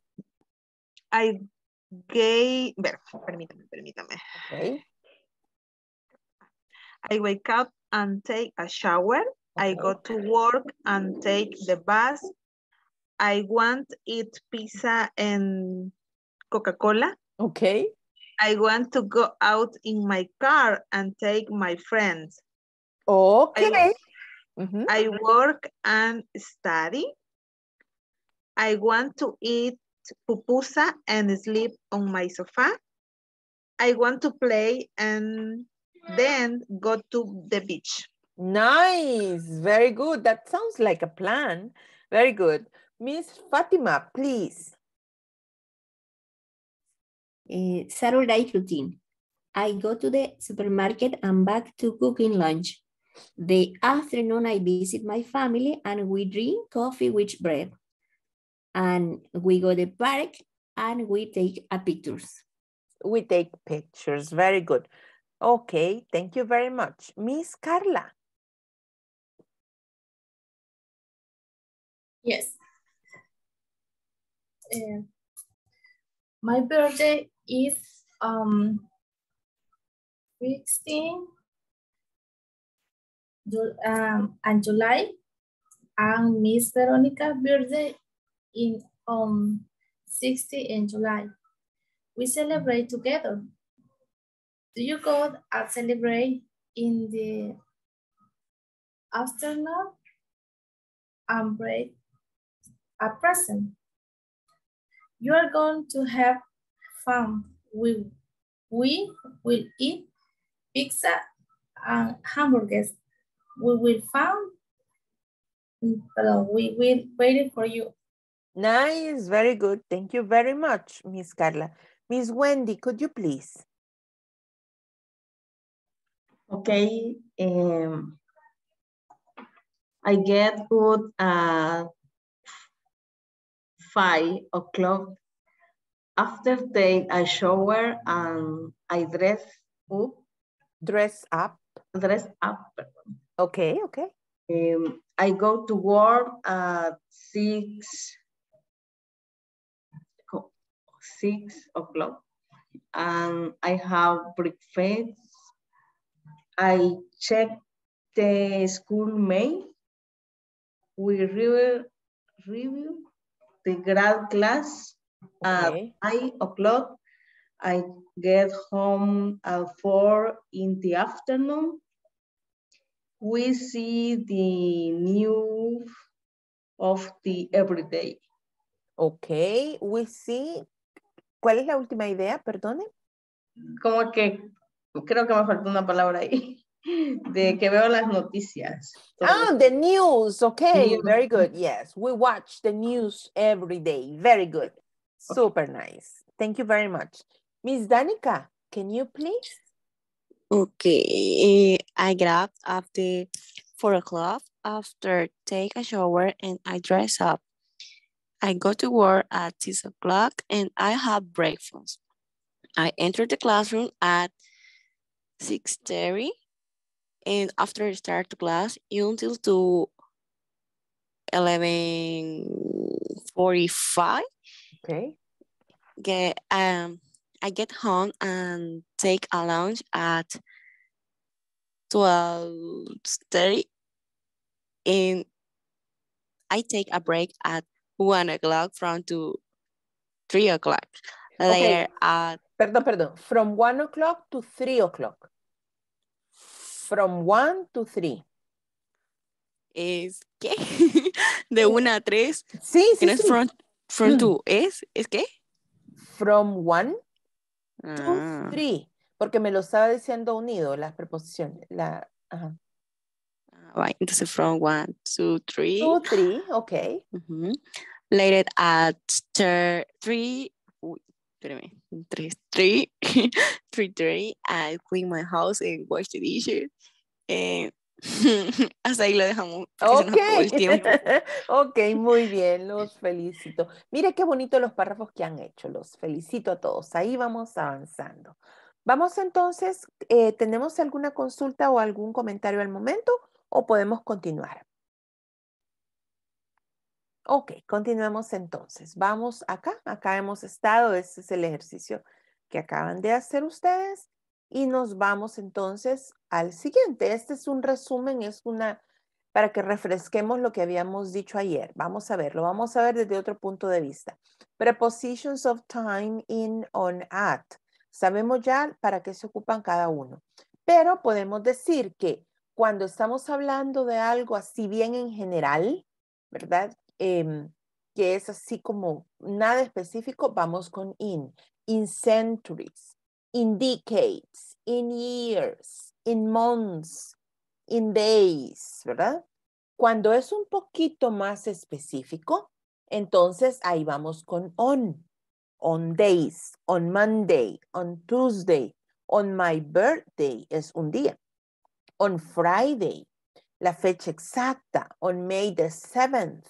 Permítame. Okay. I wake up and take a shower. Okay. I go to work and take the bus I want to eat pizza and Coca-Cola. Okay. I want to go out in my car and take my friends. Okay. I work and study. I want to eat pupusa and sleep on my sofa. I want to play and then go to the beach. Nice. Very good. That sounds like a plan. Very good. Miss Fatima, please. Saturday routine. I go to the supermarket and back to cooking lunch. The afternoon, I visit my family and we drink coffee with bread. And we go to the park and we take pictures. We take pictures. Very good. Okay, thank you very much. Miss Carla. Yes. My birthday is 16 and July, and Miss Veronica's birthday in 60 in July. We celebrate together. Do you go and celebrate in the afternoon and break a present? You are going to have fun. We will eat pizza and hamburgers. We will wait for you. Nice, very good. Thank you very much, Miss Carla. Miss Wendy, could you please? Okay. I get good at 5 o'clock. After take a shower and I dress up. Dress up? Dress up. Okay, okay. I go to work at 6 o'clock and I have breakfast. I check the school mail. We review the grad class at 5 o'clock. I get home at 4 in the afternoon. We see the news of the everyday. Okay, we see. ¿Cuál es la última idea? Perdone. Como que creo que me faltó una palabra ahí. De que veo las noticias. Ah, the news. Okay, very good. Yes, we watch the news every day. Very good. Super nice. Thank you very much. Miss Danica, can you please? Okay, I get up after 4 o'clock, after take a shower and I dress up. I go to work at 6 o'clock and I have breakfast. I enter the classroom at 6:30 and after I start the class until to 11:45. Okay. I get home and take a lunch at 12:30 and I take a break at 1 o'clock from to 3 o'clock. Okay. Later at... Perdón. From 1 o'clock to 3 o'clock. From 1 to 3. ¿Es qué? De 1 a 3. Sí, sí, no es sí. From 2. ¿Es qué? From 1 to 3. Porque me lo estaba diciendo unido, las preposiciones. Ajá. Right, entonces from 1 to 3. 2, 3, okay. Later at 3, 3:30, I clean my house and wash the dishes. Hasta ahí lo dejamos. Okay. Ok, muy bien, los felicito. Mire qué bonito los párrafos que han hecho, los felicito a todos. Ahí vamos avanzando. Vamos entonces, ¿tenemos alguna consulta o algún comentario al momento o podemos continuar? Ok, continuemos entonces. Vamos acá hemos estado, este es el ejercicio que acaban de hacer ustedes y nos vamos entonces al siguiente. Este es un resumen, es una para que refresquemos lo que habíamos dicho ayer. Vamos a verlo, vamos a ver desde otro punto de vista. Prepositions of time, in, on, at. Sabemos ya para qué se ocupan cada uno. Pero podemos decir que cuando estamos hablando de algo así bien en general, ¿verdad? Que es así como nada específico, vamos con in. In centuries, in decades, in years, in months, in days, ¿verdad? Cuando es un poquito más específico, entonces ahí vamos con on days, on Monday, on Tuesday, on my birthday es un día, on Friday, la fecha exacta, on May the 7th.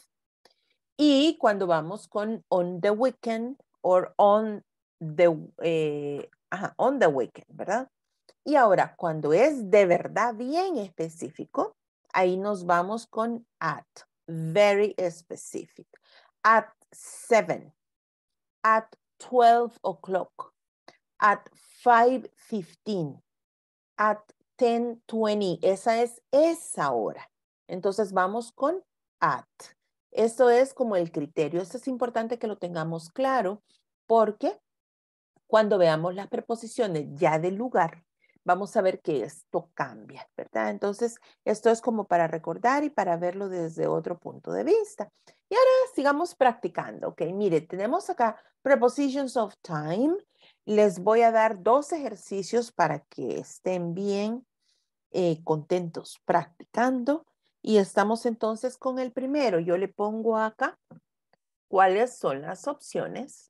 Y cuando vamos con on the weekend or on the weekend, ¿verdad? Y ahora, cuando es de verdad bien específico, ahí nos vamos con at, very specific. At 7, at 12 o'clock, at 5:15, at 10:20. Esa es esa hora. Entonces vamos con at. Esto es como el criterio. Esto es importante que lo tengamos claro porque cuando veamos las preposiciones ya del lugar, vamos a ver que esto cambia, ¿verdad? Entonces, esto es como para recordar y para verlo desde otro punto de vista. Y ahora sigamos practicando, ¿ok? Mire, tenemos acá prepositions of time. Les voy a dar 2 ejercicios para que estén bien contentos practicando. Y estamos entonces con el primero. Yo le pongo acá cuáles son las opciones.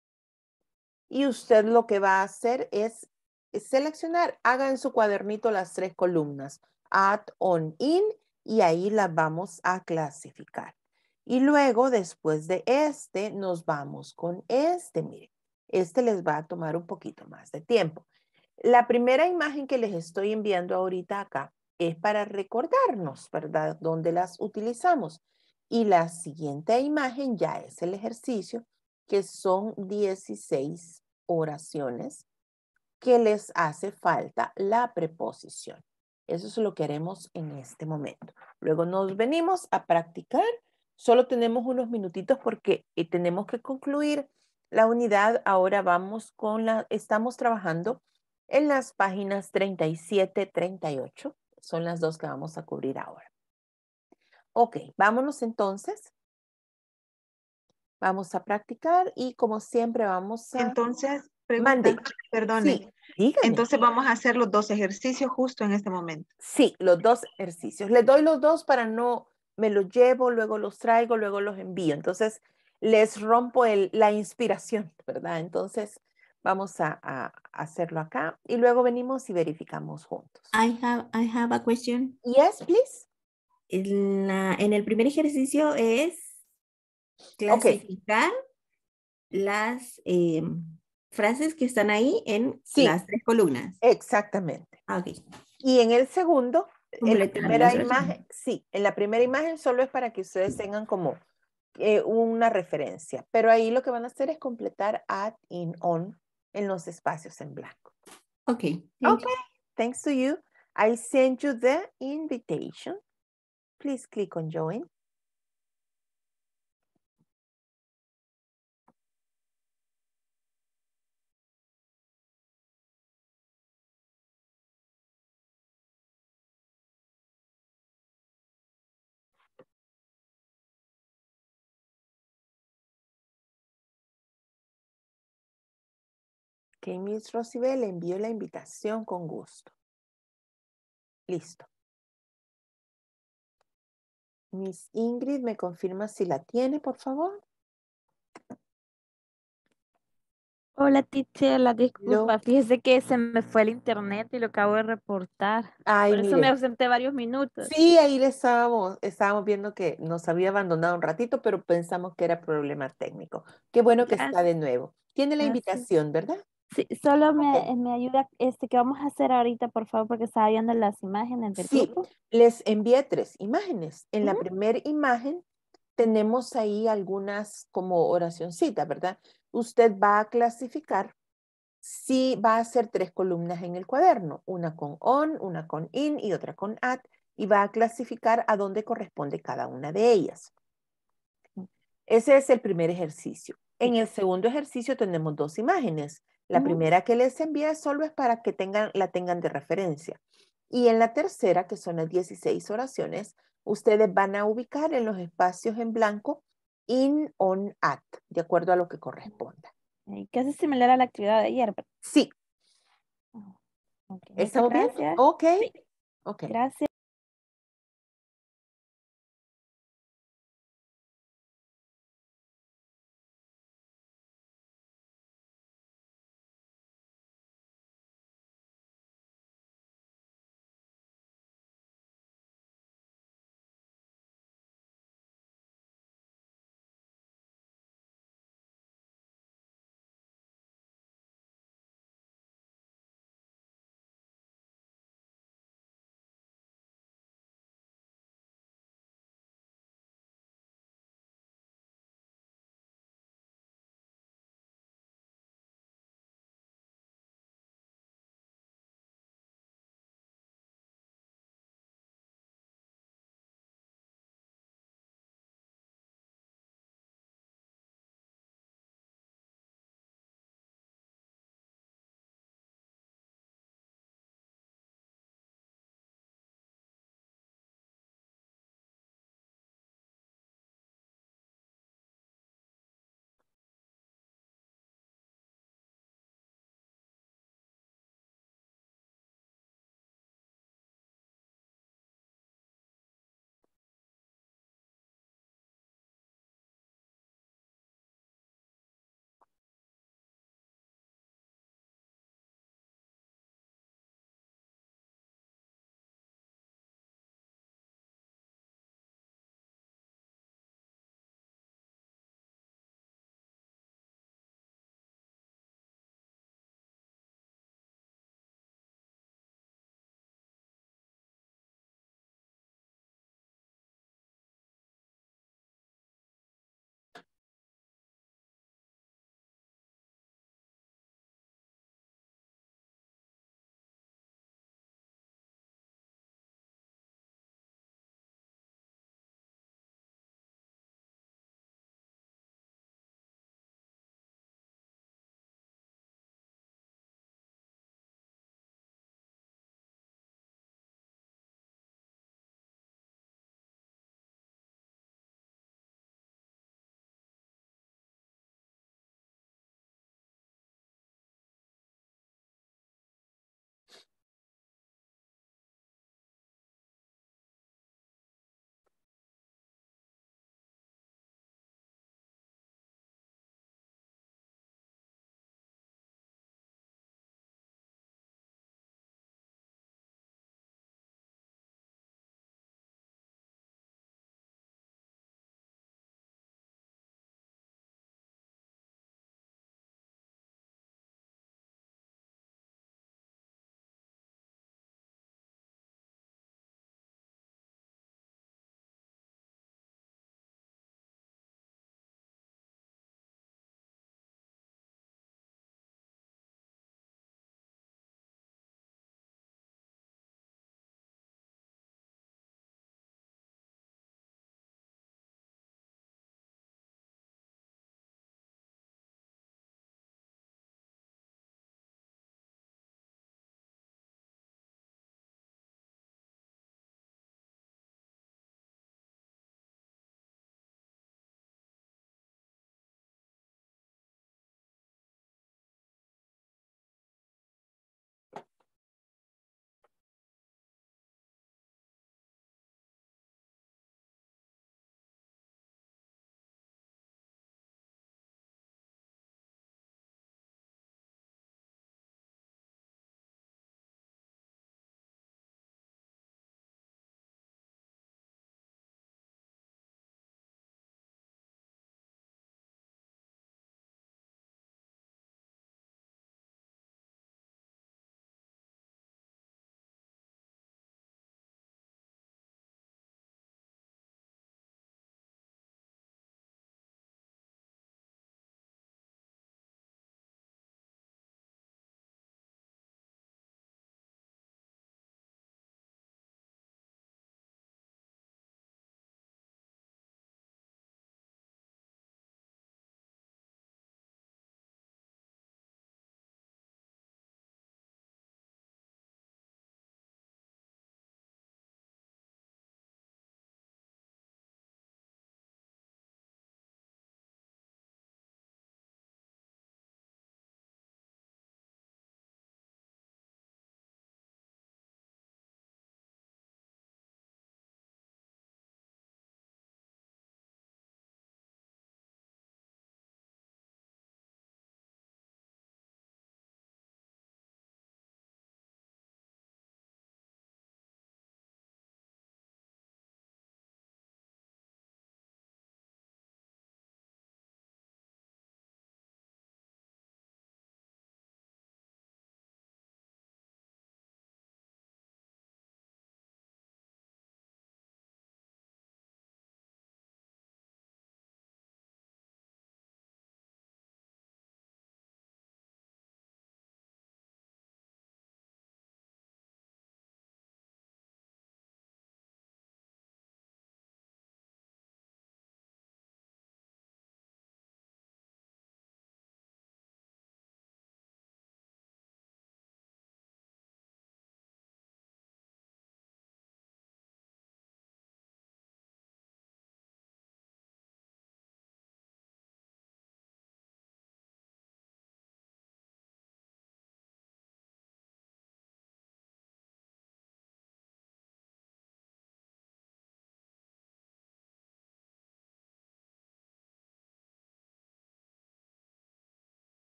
Y usted lo que va a hacer es seleccionar, haga en su cuadernito las 3 columnas, at, on, in, y ahí las vamos a clasificar. Y luego, después de este, nos vamos con este. Miren, este les va a tomar un poquito más de tiempo. La primera imagen que les estoy enviando ahorita acá es para recordarnos, ¿verdad? Dónde las utilizamos. Y la siguiente imagen ya es el ejercicio, que son 16 oraciones que les hace falta la preposición. Eso es lo que haremos en este momento. Luego nos venimos a practicar. Solo tenemos unos minutitos porque tenemos que concluir la unidad. Ahora vamos con estamos trabajando en las páginas 37, 38. Son las 2 que vamos a cubrir ahora. Ok, vámonos entonces. Vamos a practicar y como siempre vamos a... Entonces, pregunta, perdone. Sí, entonces vamos a hacer los 2 ejercicios justo en este momento. Sí, los 2 ejercicios. Les doy los 2 para no, me los llevo, luego los traigo, luego los envío. Entonces, les rompo la inspiración, ¿verdad? Entonces, vamos a hacerlo acá y luego venimos y verificamos juntos. I have a question. Yes, please. En el primer ejercicio es clasificar las frases que están ahí en las 3 columnas. Exactamente. Okay. Y en el segundo, en la primera las imagen, en la primera imagen solo es para que ustedes tengan como una referencia, pero ahí lo que van a hacer es completar at, in, on en los espacios en blanco. Okay. Thanks to you. I sent you the invitation. Please click on join. Ok, Miss Rosibel, le envío la invitación con gusto. Listo. Miss Ingrid, ¿me confirma si la tiene, por favor? Hola, teacher, la disculpa. Fíjese que se me fue el internet y lo acabo de reportar. Ay, por eso mire. me ausenté varios minutos. Sí, ahí le estábamos viendo que nos había abandonado un ratito, pero pensamos que era problema técnico. Qué bueno que está de nuevo. Tiene la invitación, ¿verdad? Sí, solo me ayuda que vamos a hacer ahorita, por favor, porque estaba viendo las imágenes del grupo. Les envié 3 imágenes. En la primera imagen tenemos ahí algunas como oracioncitas, ¿verdad? Usted va a clasificar si va a hacer 3 columnas en el cuaderno, una con on, una con in y otra con at. y va a clasificar a dónde corresponde cada una de ellas. Ese es el primer ejercicio. En el segundo ejercicio tenemos dos imágenes. La primera que les envié solo es para que la tengan de referencia. Y en la tercera, que son las 16 oraciones, ustedes van a ubicar en los espacios en blanco in, on, at, de acuerdo a lo que corresponda. Casi similar a la actividad de ayer. Sí. Okay. ¿Estamos bien? Gracias. Ok. Sí. Okay. Gracias.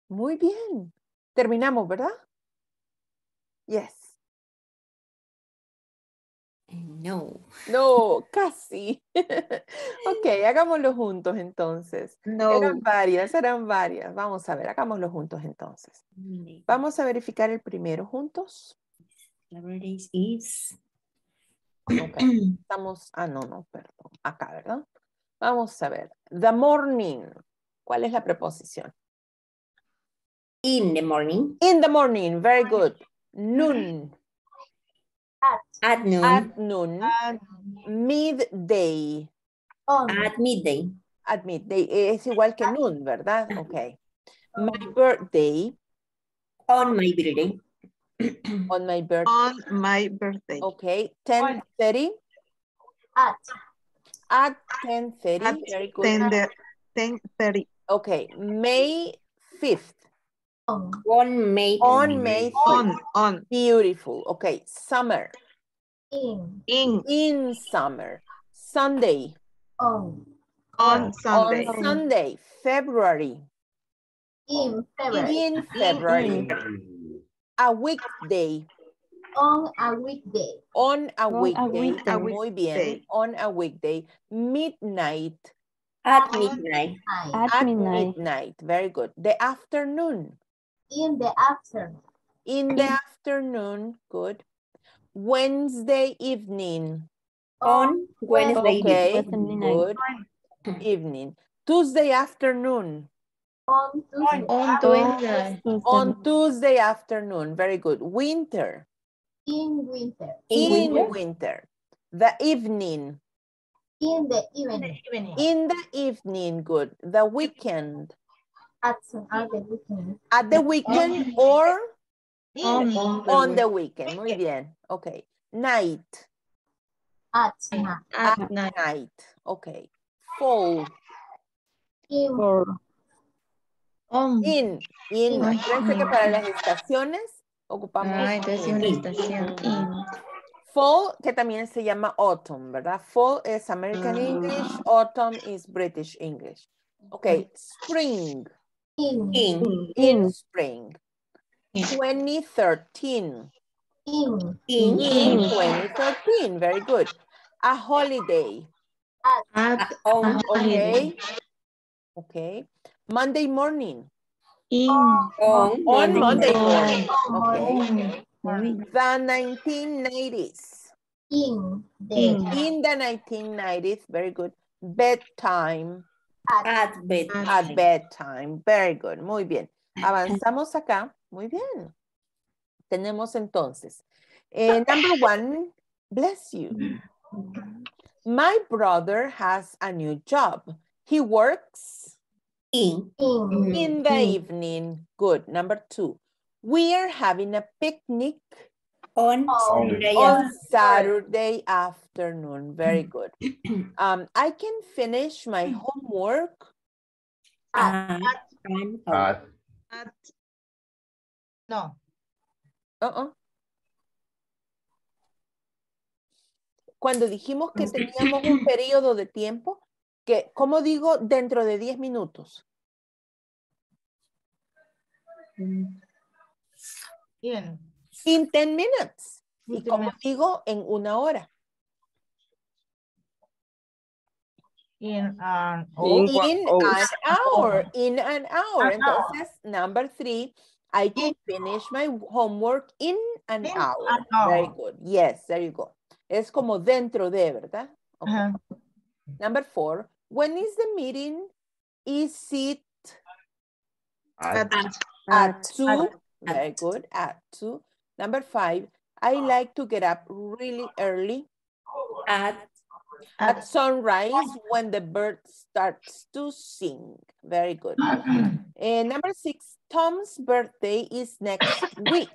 Muy bien. Terminamos, ¿verdad? Yes. No. No, casi. Ok, hagámoslo juntos entonces. No. Eran varias. Vamos a ver, hagámoslo juntos entonces. Vamos a verificar el primero juntos. Is. Ok, estamos, no, perdón. Acá, ¿verdad? Vamos a ver. The morning. ¿Cuál es la preposición? In the morning. In the morning, very good. Noon. At noon. At noon. Midday. At midday. At midday. Es igual que noon, ¿verdad? Ok. My birthday. On my birthday. On my birthday. On my birthday. Okay. 10:30. At 10:30. At Very good. 10:30. Okay. May 5th. On May. On May 5th. On. Beautiful. Okay. Summer. In summer. Sunday. On On Sunday. Sunday. February. In February. In February. A weekday. On a weekday. On a weekday. A Muy bien. On a weekday. Midnight. At midnight. At midnight. Very good. The afternoon. In the afternoon. In the afternoon. Good. Wednesday evening. On Wednesday. Okay. Good. Evening. Tuesday afternoon. On Tuesday. On Tuesday afternoon. Very good. Winter. In winter. In winter. The evening. In the evening. In the evening. Good. The weekend. At the weekend. At the weekend or On the weekend. Muy bien. Okay. Night. At night. Okay. Fall. In. Fíjense que para las estaciones ocupamos estación. Fall, que también se llama autumn, ¿verdad? Fall es American English, autumn is British English. Okay. Spring. In spring. 2013. In 2013. Very good. A holiday. Okay. Monday morning. On Monday morning. Okay. The 1990s. In the 1990s. Very good. Bedtime. At bedtime. At bedtime. Very good. Muy bien. Avanzamos acá. Muy bien. Tenemos entonces. Number 1. Bless you. My brother has a new job. He works in the evening. Good. Number 2. We are having a picnic on Saturday afternoon. Very good. I can finish my homework No. Cuando dijimos que teníamos un periodo de tiempo, que, ¿cómo digo? Dentro de 10 minutos. In 10 minutes. Y como digo, en 1 hora. In an hour. In an hour. Entonces, number 3, I can finish my homework in an hour. Very good. Yes, there you go. Es como dentro de, ¿verdad? Okay. Number 4, when is the meeting? Is it at 2? Very good. At 2. Number 5, I like to get up really early. At sunrise when the bird starts to sing. Very good. Number 6, Tom's birthday is next week.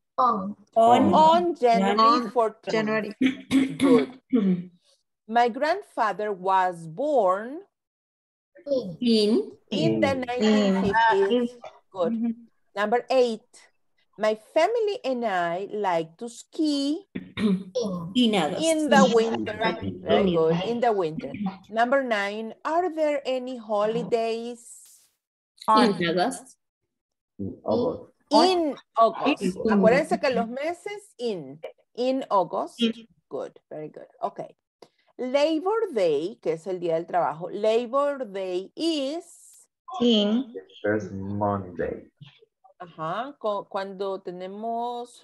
On January 14th. Good. My grandfather was born in the 1950s. Good. Number 8, my family and I like to ski in the winter. Very good. In the winter. Number 9, are there any holidays in August? August. In August. Acuérdense que los meses in August. Good, very good. Okay. Labor Day, que es el día del trabajo. Labor Day is In The first Monday. ajá, cuando tenemos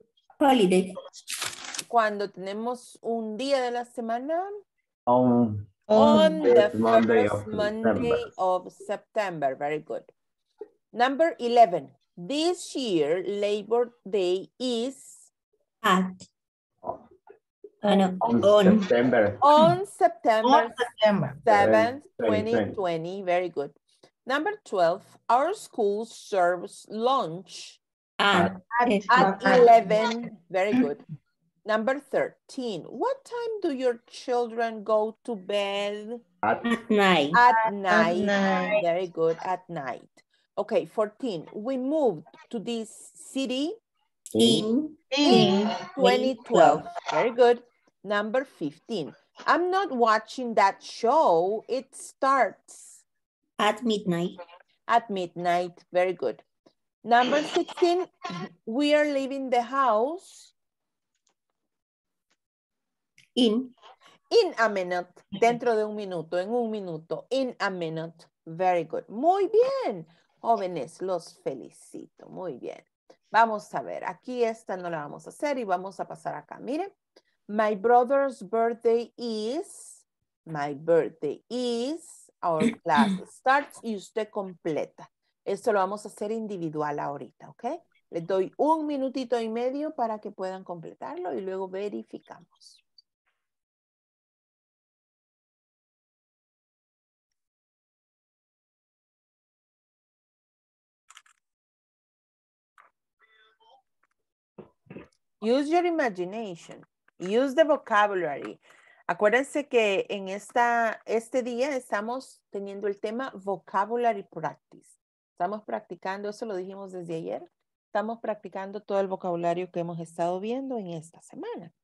holiday. tenemos un día de la semana. On On the first Monday first of Monday September. of September. Very good. Number 11. This year, Labor Day is At. On September. on September September. 7th, 2020. 2020. Very good. Number 12. Our school serves lunch At. at 11. Very good. Number 13. What time do your children go to bed? At night. At night. night. Very good. At night. Okay, 14. We moved to this city In. in 2012. Very good. Number 15. I'm not watching that show. It starts At midnight. at midnight. Very good. Number 16. We are leaving the house In. in a minute. Dentro de un minuto. En un minuto. In a minute. Very good. Muy bien. Jóvenes, los felicito. Muy bien. Vamos a ver. Aquí esta no la vamos a hacer y vamos a pasar acá. Miren. My brother's birthday is. My birthday is. Our class starts y usted completa. Esto lo vamos a hacer individual ahorita, ¿ok? Les doy un minutito y medio para que puedan completarlo y luego verificamos. Use your imagination. Use the vocabulary. Acuérdense que en este día estamos teniendo el tema vocabulary practice. Estamos practicando, eso lo dijimos desde ayer. Estamos practicando todo el vocabulario que hemos estado viendo en esta semana.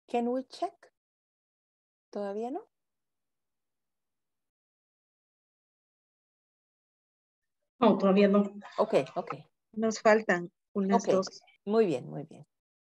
Can we check? ¿Todavía no? No, todavía no. Ok, ok. Nos faltan unas Ok, dos. muy bien, muy bien.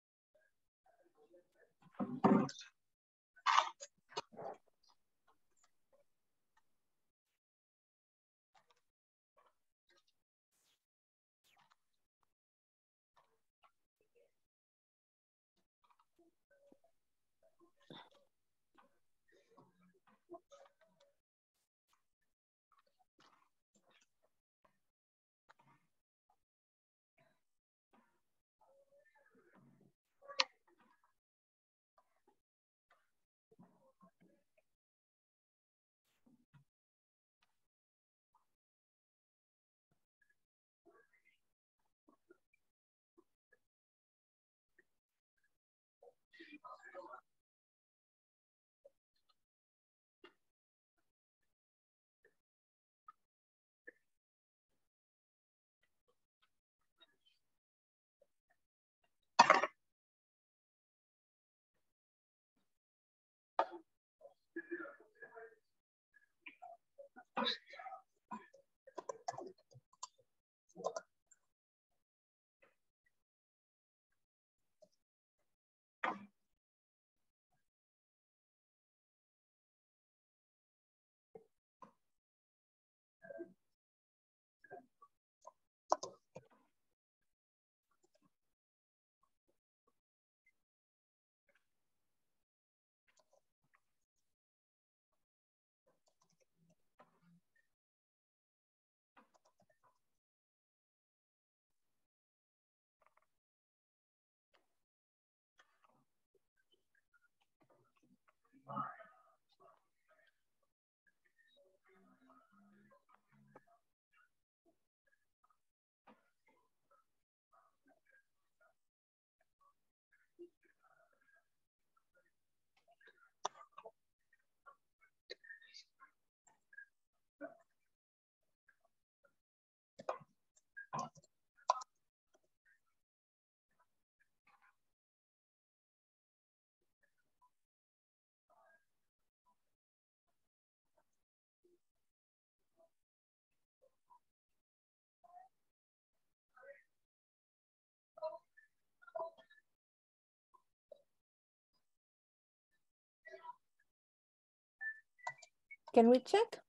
Can we check?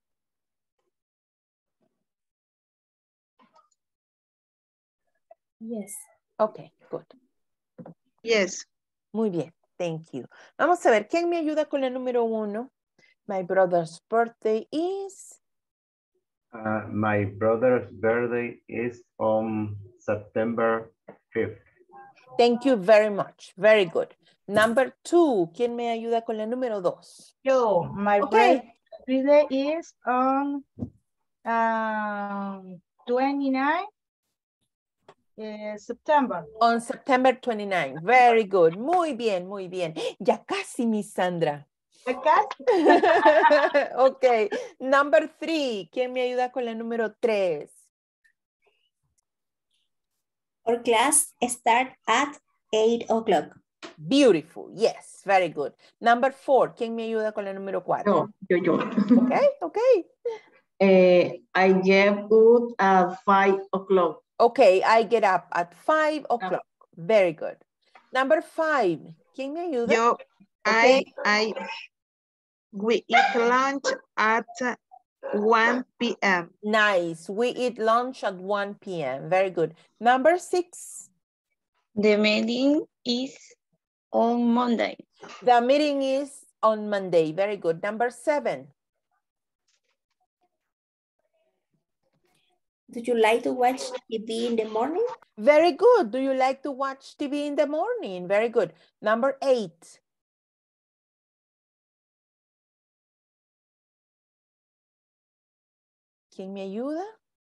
Yes. Okay, good. Yes. Muy bien, thank you. Vamos a ver, ¿quién me ayuda con la número 1? My brother's birthday is... My brother's birthday is on September 5th. Thank you very much. Very good. Number 2, ¿quién me ayuda con la número 2? Yo, my birthday is on 29 September. On September 29. Very good. Muy bien, muy bien. Ya casi, Miss Sandra. ¿Ya casi? Ok. Number 3. ¿Quién me ayuda con la número 3? Our class start at 8 o'clock. Beautiful. Yes, very good. Number 4. ¿Quién me ayuda con la número 4? Yo. Ok, ok. I get up at 5 o'clock. Okay, I get up at 5 o'clock. Very good. Number 5. ¿Quién me ayuda? Yo, Okay. We eat lunch at 1 p.m. Nice. We eat lunch at 1 p.m. Very good. Number 6. The meeting is on Monday. The meeting is on Monday. Very good. Number 7. Do you like to watch TV in the morning? Very good. Do you like to watch TV in the morning? Very good. Number 8. ¿Quién me ayuda?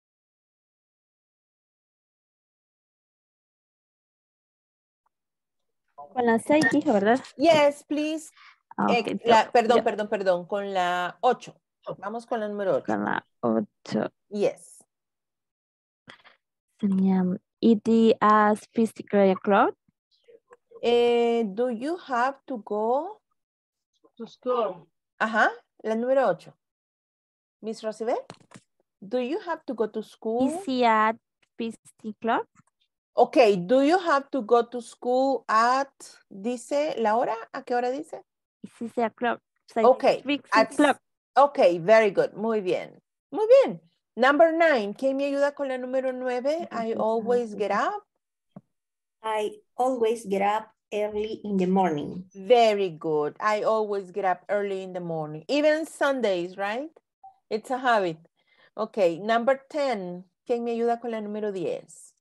Con la 6 dijo, ¿verdad? Yes, please. Okay, Perdón. Con la 8. Vamos con la número 8. Con la 8. Yes. It is as 3 o'clock. Do you have to go to school? Ajá, la número 8. Miss Rosibel, do you have to go to school? Is he at 15 o'clock? Okay, do you have to go to school at, dice la hora, ¿a qué hora dice? 6 o'clock. Okay, 6 at, o'clock. okay, very good, muy bien. Muy bien. Number 9, ¿quién me ayuda con la número 9? I always get up. I always get up early in the morning. Very good. I always get up early in the morning. Even Sundays, right? It's a habit. Okay, number 10. ¿Quién me ayuda con la número 10?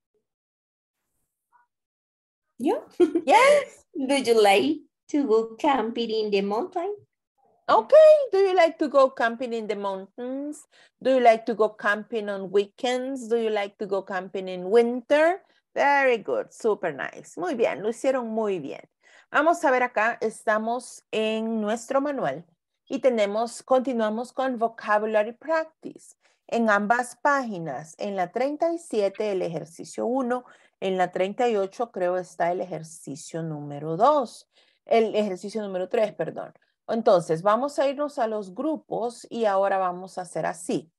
¿Yo? Yes. Do you like to go camping in the mountain? Okay. Do you like to go camping in the mountains? Do you like to go camping on weekends? Do you like to go camping in winter? Very good. Super nice. Muy bien. Lo hicieron muy bien. Vamos a ver acá. Estamos en nuestro manual y continuamos con vocabulary practice. En ambas páginas, en la 37 el ejercicio 1, en la 38 creo está el ejercicio número 2, el ejercicio número 3, perdón. Entonces, vamos a irnos a los grupos y ahora vamos a hacer así.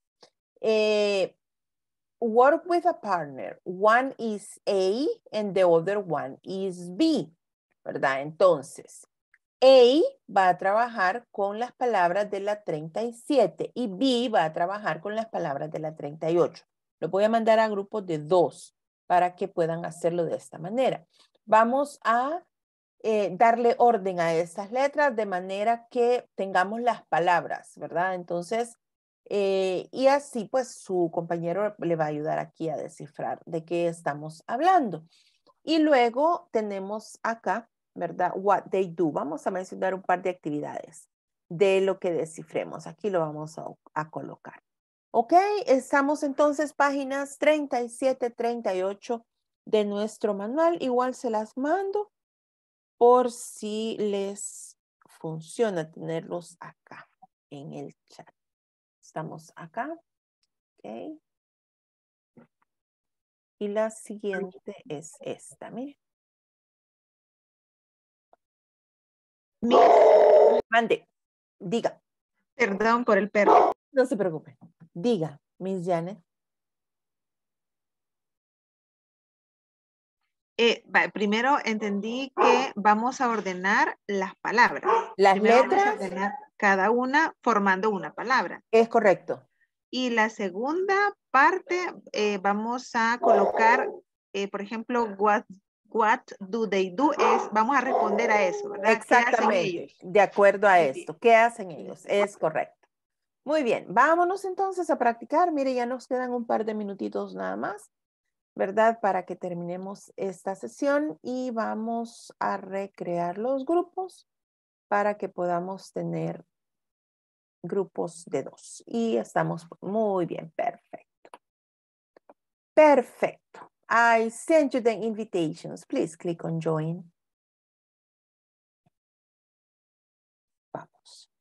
Work with a partner. One is A and the other one is B, ¿verdad? Entonces, A va a trabajar con las palabras de la 37 y B va a trabajar con las palabras de la 38. Lo voy a mandar a grupos de 2 para que puedan hacerlo de esta manera. Vamos a darle orden a estas letras de manera que tengamos las palabras, ¿verdad? Entonces, y así pues su compañero le va a ayudar aquí a descifrar de qué estamos hablando. Y luego tenemos acá, ¿verdad? What they do. Vamos a mencionar un par de actividades de lo que descifremos. Aquí lo vamos a colocar. Ok, estamos entonces páginas 37, 38 de nuestro manual. Igual se las mando por si les funciona tenerlos acá en el chat. Estamos acá. Ok. Y la siguiente es esta, miren. Mande, diga. Perdón por el perro. No se preocupe. Diga, Miss Janet. Primero entendí que vamos a ordenar las palabras. Las Primero letras. vamos a ordenar cada una formando una palabra. Es correcto. Y la segunda parte vamos a colocar, por ejemplo, what do they do vamos a responder a eso, ¿verdad? Exactamente. ¿Qué hacen ellos? De acuerdo a esto. ¿Qué hacen ellos? Es correcto. Muy bien. Vámonos entonces a practicar. Mire, ya nos quedan un par de minutitos nada más, ¿verdad? Para que terminemos esta sesión y vamos a recrear los grupos para que podamos tener grupos de 2. Y estamos muy bien. Perfecto. Perfecto. I sent you the invitations. Please click on join. Vamos.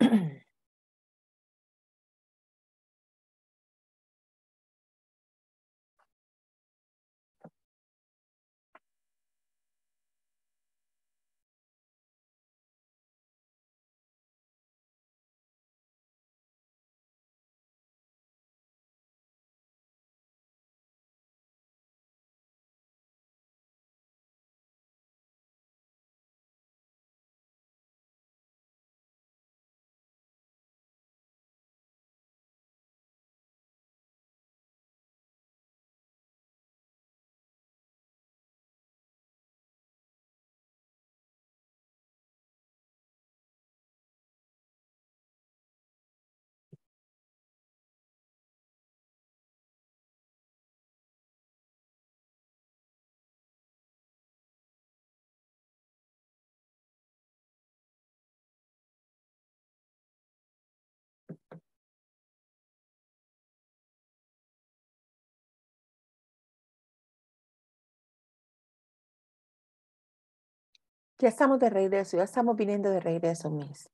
Ya estamos de regreso, ya estamos viniendo de regreso, Miss.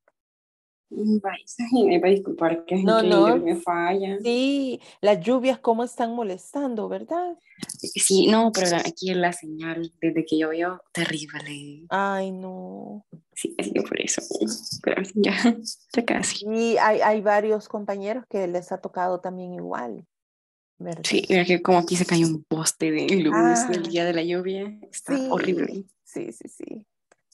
Me va a disculpar que es No, increíble, no. me falla. Sí, las lluvias cómo están molestando, ¿verdad? Sí, no, pero aquí la señal, desde que llovió, terrible. Ay, no. Sí, así que por eso. Pero ya casi. Y hay varios compañeros que les ha tocado también igual, ¿verdad? Sí, mira que como aquí se cayó un poste de luz el día de la lluvia. Está sí, horrible. Sí, sí, sí.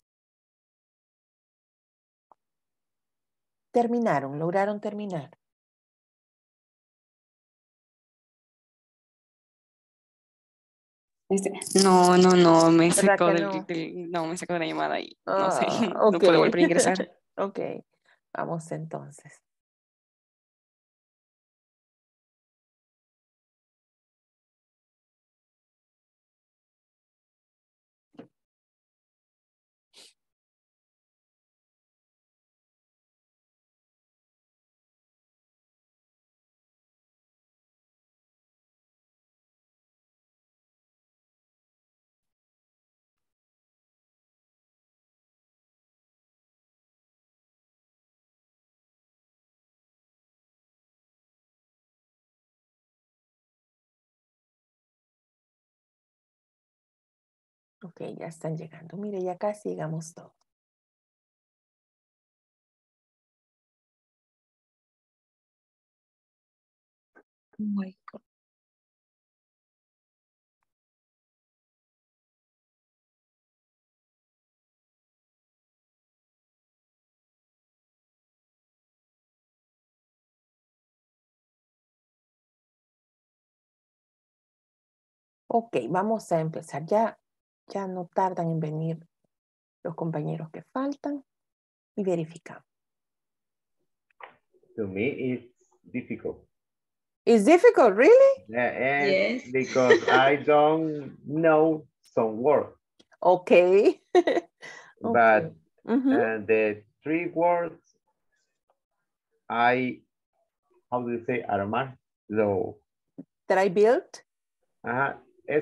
Terminaron, lograron terminar. No, me ¿Verdad sacó que no? me sacó de la llamada y no sé, Ok. no puedo volver a ingresar. Ok, vamos entonces. Ok, ya están llegando. Mire, ya casi llegamos todos. Oh my God. Ok, vamos a empezar. Ya no tardan en venir los compañeros que faltan y verificamos. To me, it's difficult. It's difficult, really? Yes. Because I don't know some words. Okay. But the 3 words, how do you say, armar? That I built? Es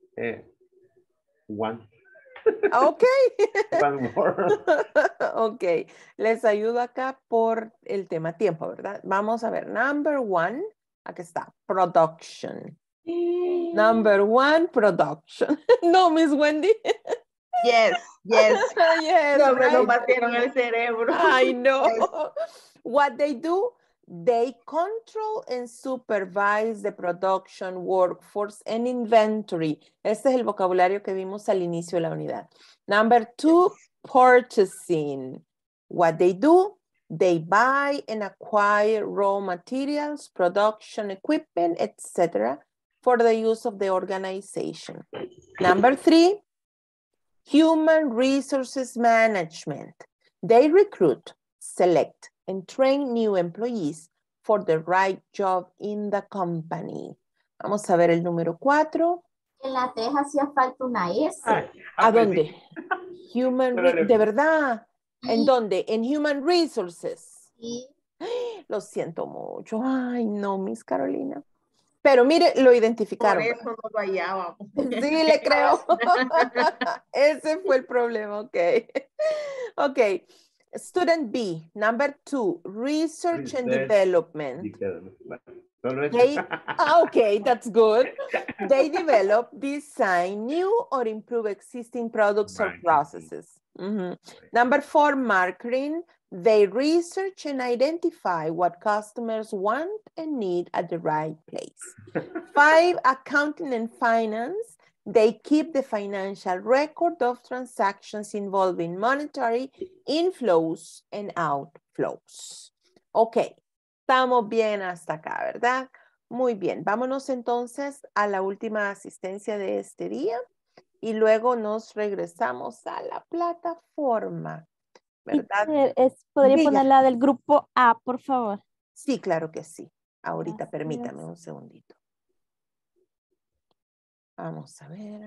one. Okay. One more. Ok, les ayudo acá por el tema tiempo, ¿verdad? Vamos a ver, number 1, aquí está, production. Number 1, production. No, Miss Wendy. Yes. Yes, No, me lo right. partieron el cerebro. I know. What they do, they control and supervise the production workforce and inventory. Este es el vocabulario que vimos al inicio de la unidad. Number 2, purchasing. What they do, they buy and acquire raw materials, production equipment, etc. for the use of the organization. Number 3, human resources management. They recruit, select, and train new employees for the right job in the company. Vamos a ver el número 4. En la 3 hacía falta una S. ¿A dónde? ¿De verdad? ¿En dónde? En Human Resources. Sí. Lo siento mucho. Ay, no, Miss Carolina. Pero mire, lo identificaron. Por eso no lo hallábamos. Sí, le creo. Ese fue el problema, ok. Ok. Student B, number 2, research and development. Okay, that's good. They develop, design new or improve existing products or processes. Number 4, marketing. They research and identify what customers want and need at the right place. 5, accounting and finance. They keep the financial record of transactions involving monetary inflows and outflows. Ok, estamos bien hasta acá, ¿verdad? Muy bien, vámonos entonces a la última asistencia de este día y luego nos regresamos a la plataforma, ¿verdad? ¿Podría poner la del grupo A, por favor? Sí, claro que sí. Ahorita, Gracias. permítame un segundito. Vamos a ver.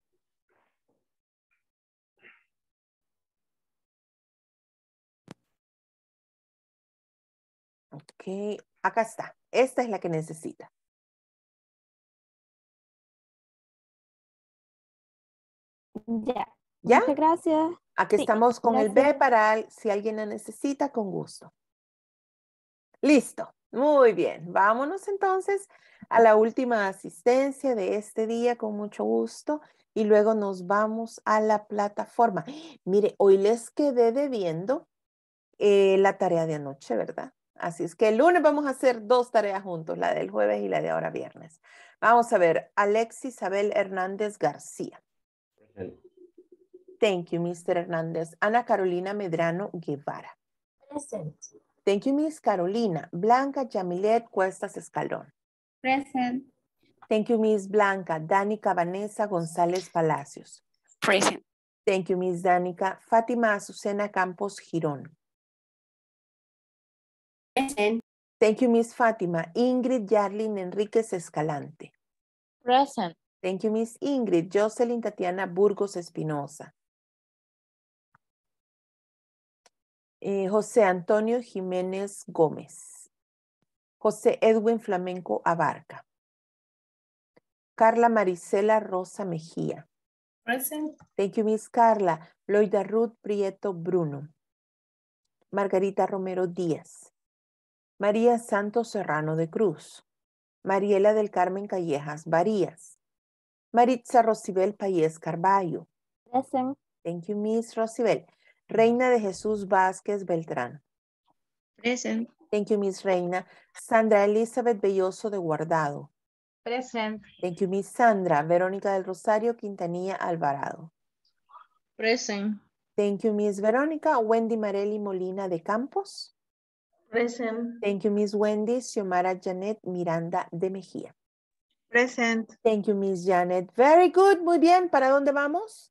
Ok, acá está. Esta es la que necesita. Ya. ¿Ya? Muchas gracias. Aquí Sí, estamos con el B gracias. para si alguien la necesita, con gusto. Listo. Muy bien. Vámonos entonces a la última asistencia de este día con mucho gusto y luego nos vamos a la plataforma. Mire, hoy les quedé debiendo la tarea de anoche, ¿verdad? Así es que el lunes vamos a hacer 2 tareas juntos, la del jueves y la de ahora viernes. Vamos a ver, Alexis Abel Hernández García. Thank you, Mr. Hernández. Ana Carolina Medrano Guevara. Present. Thank you, Miss Carolina. Blanca Yamilet Cuestas Escalón. Present. Thank you, Miss Blanca. Danica Vanessa González Palacios. Present. Thank you, Miss Danica. Fátima Azucena Campos Girón. Present. Thank you, Miss Fátima. Ingrid Yarlin Enríquez Escalante. Present. Thank you, Miss Ingrid. Jocelyn Tatiana Burgos Espinosa. José Antonio Jiménez Gómez. José Edwin Flamenco Abarca. Carla Marisela Rosa Mejía. Present. Thank you, Miss Carla. Loida Ruth Prieto Bruno. Margarita Romero Díaz. María Santos Serrano de Cruz. Mariela del Carmen Callejas Varías. Maritza Rosibel Payés Carballo. Present. Thank you, Miss Rosibel. Reina de Jesús Vázquez Beltrán. Present. Thank you, Miss Reina. Sandra Elizabeth Belloso de Guardado. Present. Thank you, Miss Sandra. Verónica del Rosario Quintanilla Alvarado. Present. Thank you, Miss Verónica. Wendy Marelli Molina de Campos. Present. Thank you, Miss Wendy. Xiomara Janet Miranda de Mejía. Present. Thank you, Miss Janet. Very good. Muy bien. ¿Para dónde vamos?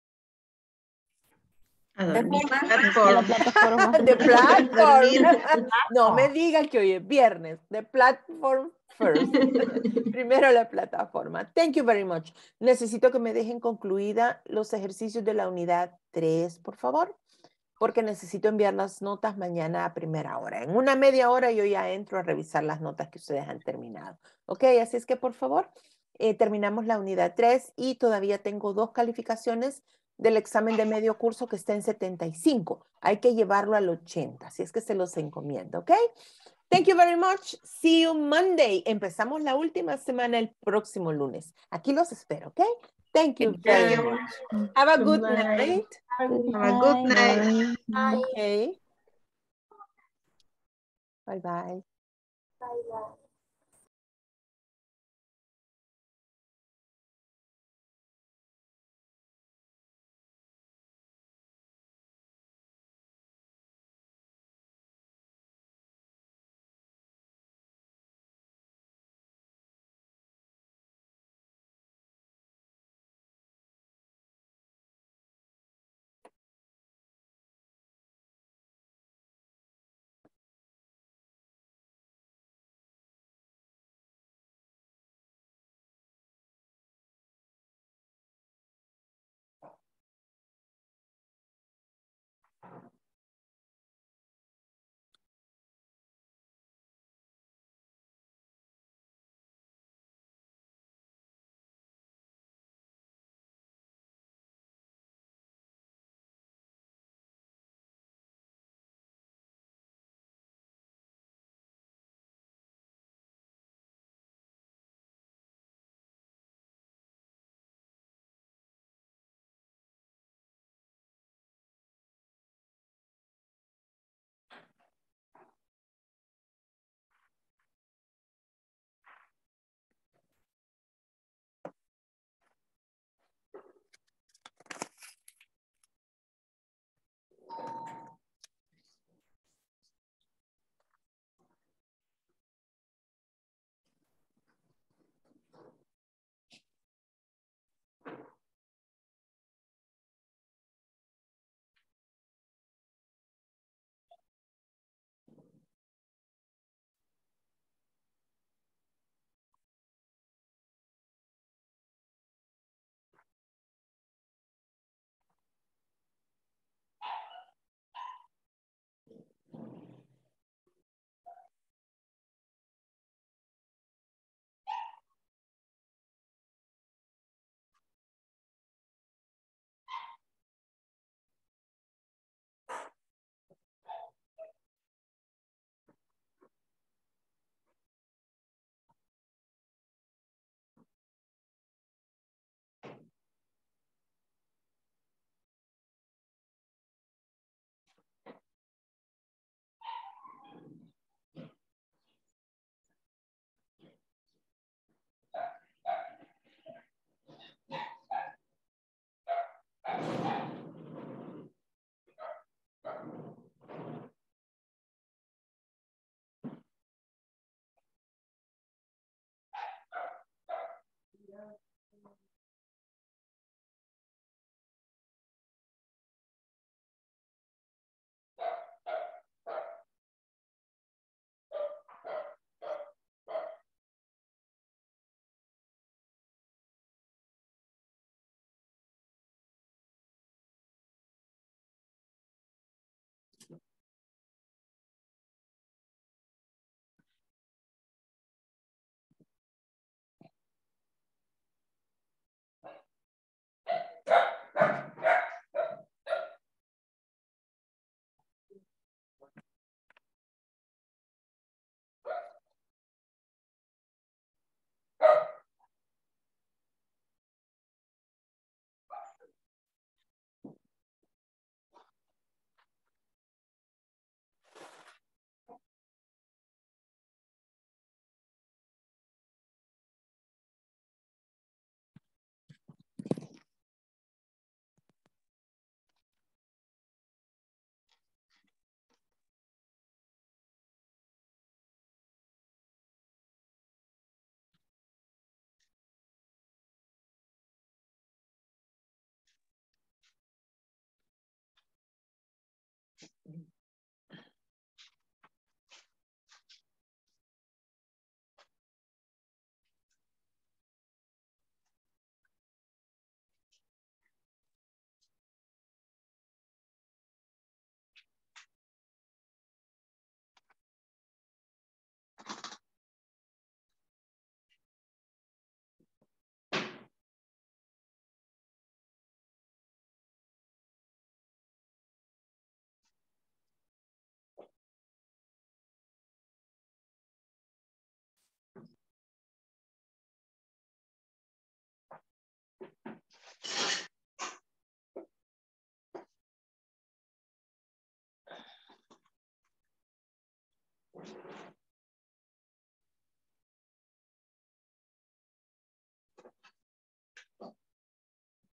A dormir. La plataforma. The platform. Dormir. No me digan que hoy es viernes. The platform first. Primero la plataforma. Thank you very much. Necesito que me dejen concluida los ejercicios de la unidad 3, por favor, porque necesito enviar las notas mañana a primera hora. En una media hora yo ya entro a revisar las notas que ustedes han terminado. Ok, así es que por favor, terminamos la unidad 3 y todavía tengo 2 calificaciones del examen de medio curso que está en 75. Hay que llevarlo al 80, así es que se los encomiendo, ¿ok? Thank you very much. See you Monday. Empezamos la última semana el próximo lunes. Aquí los espero, ¿ok? Thank you very much. Have a good night. Have a good night. Okay. Bye-bye. Bye-bye.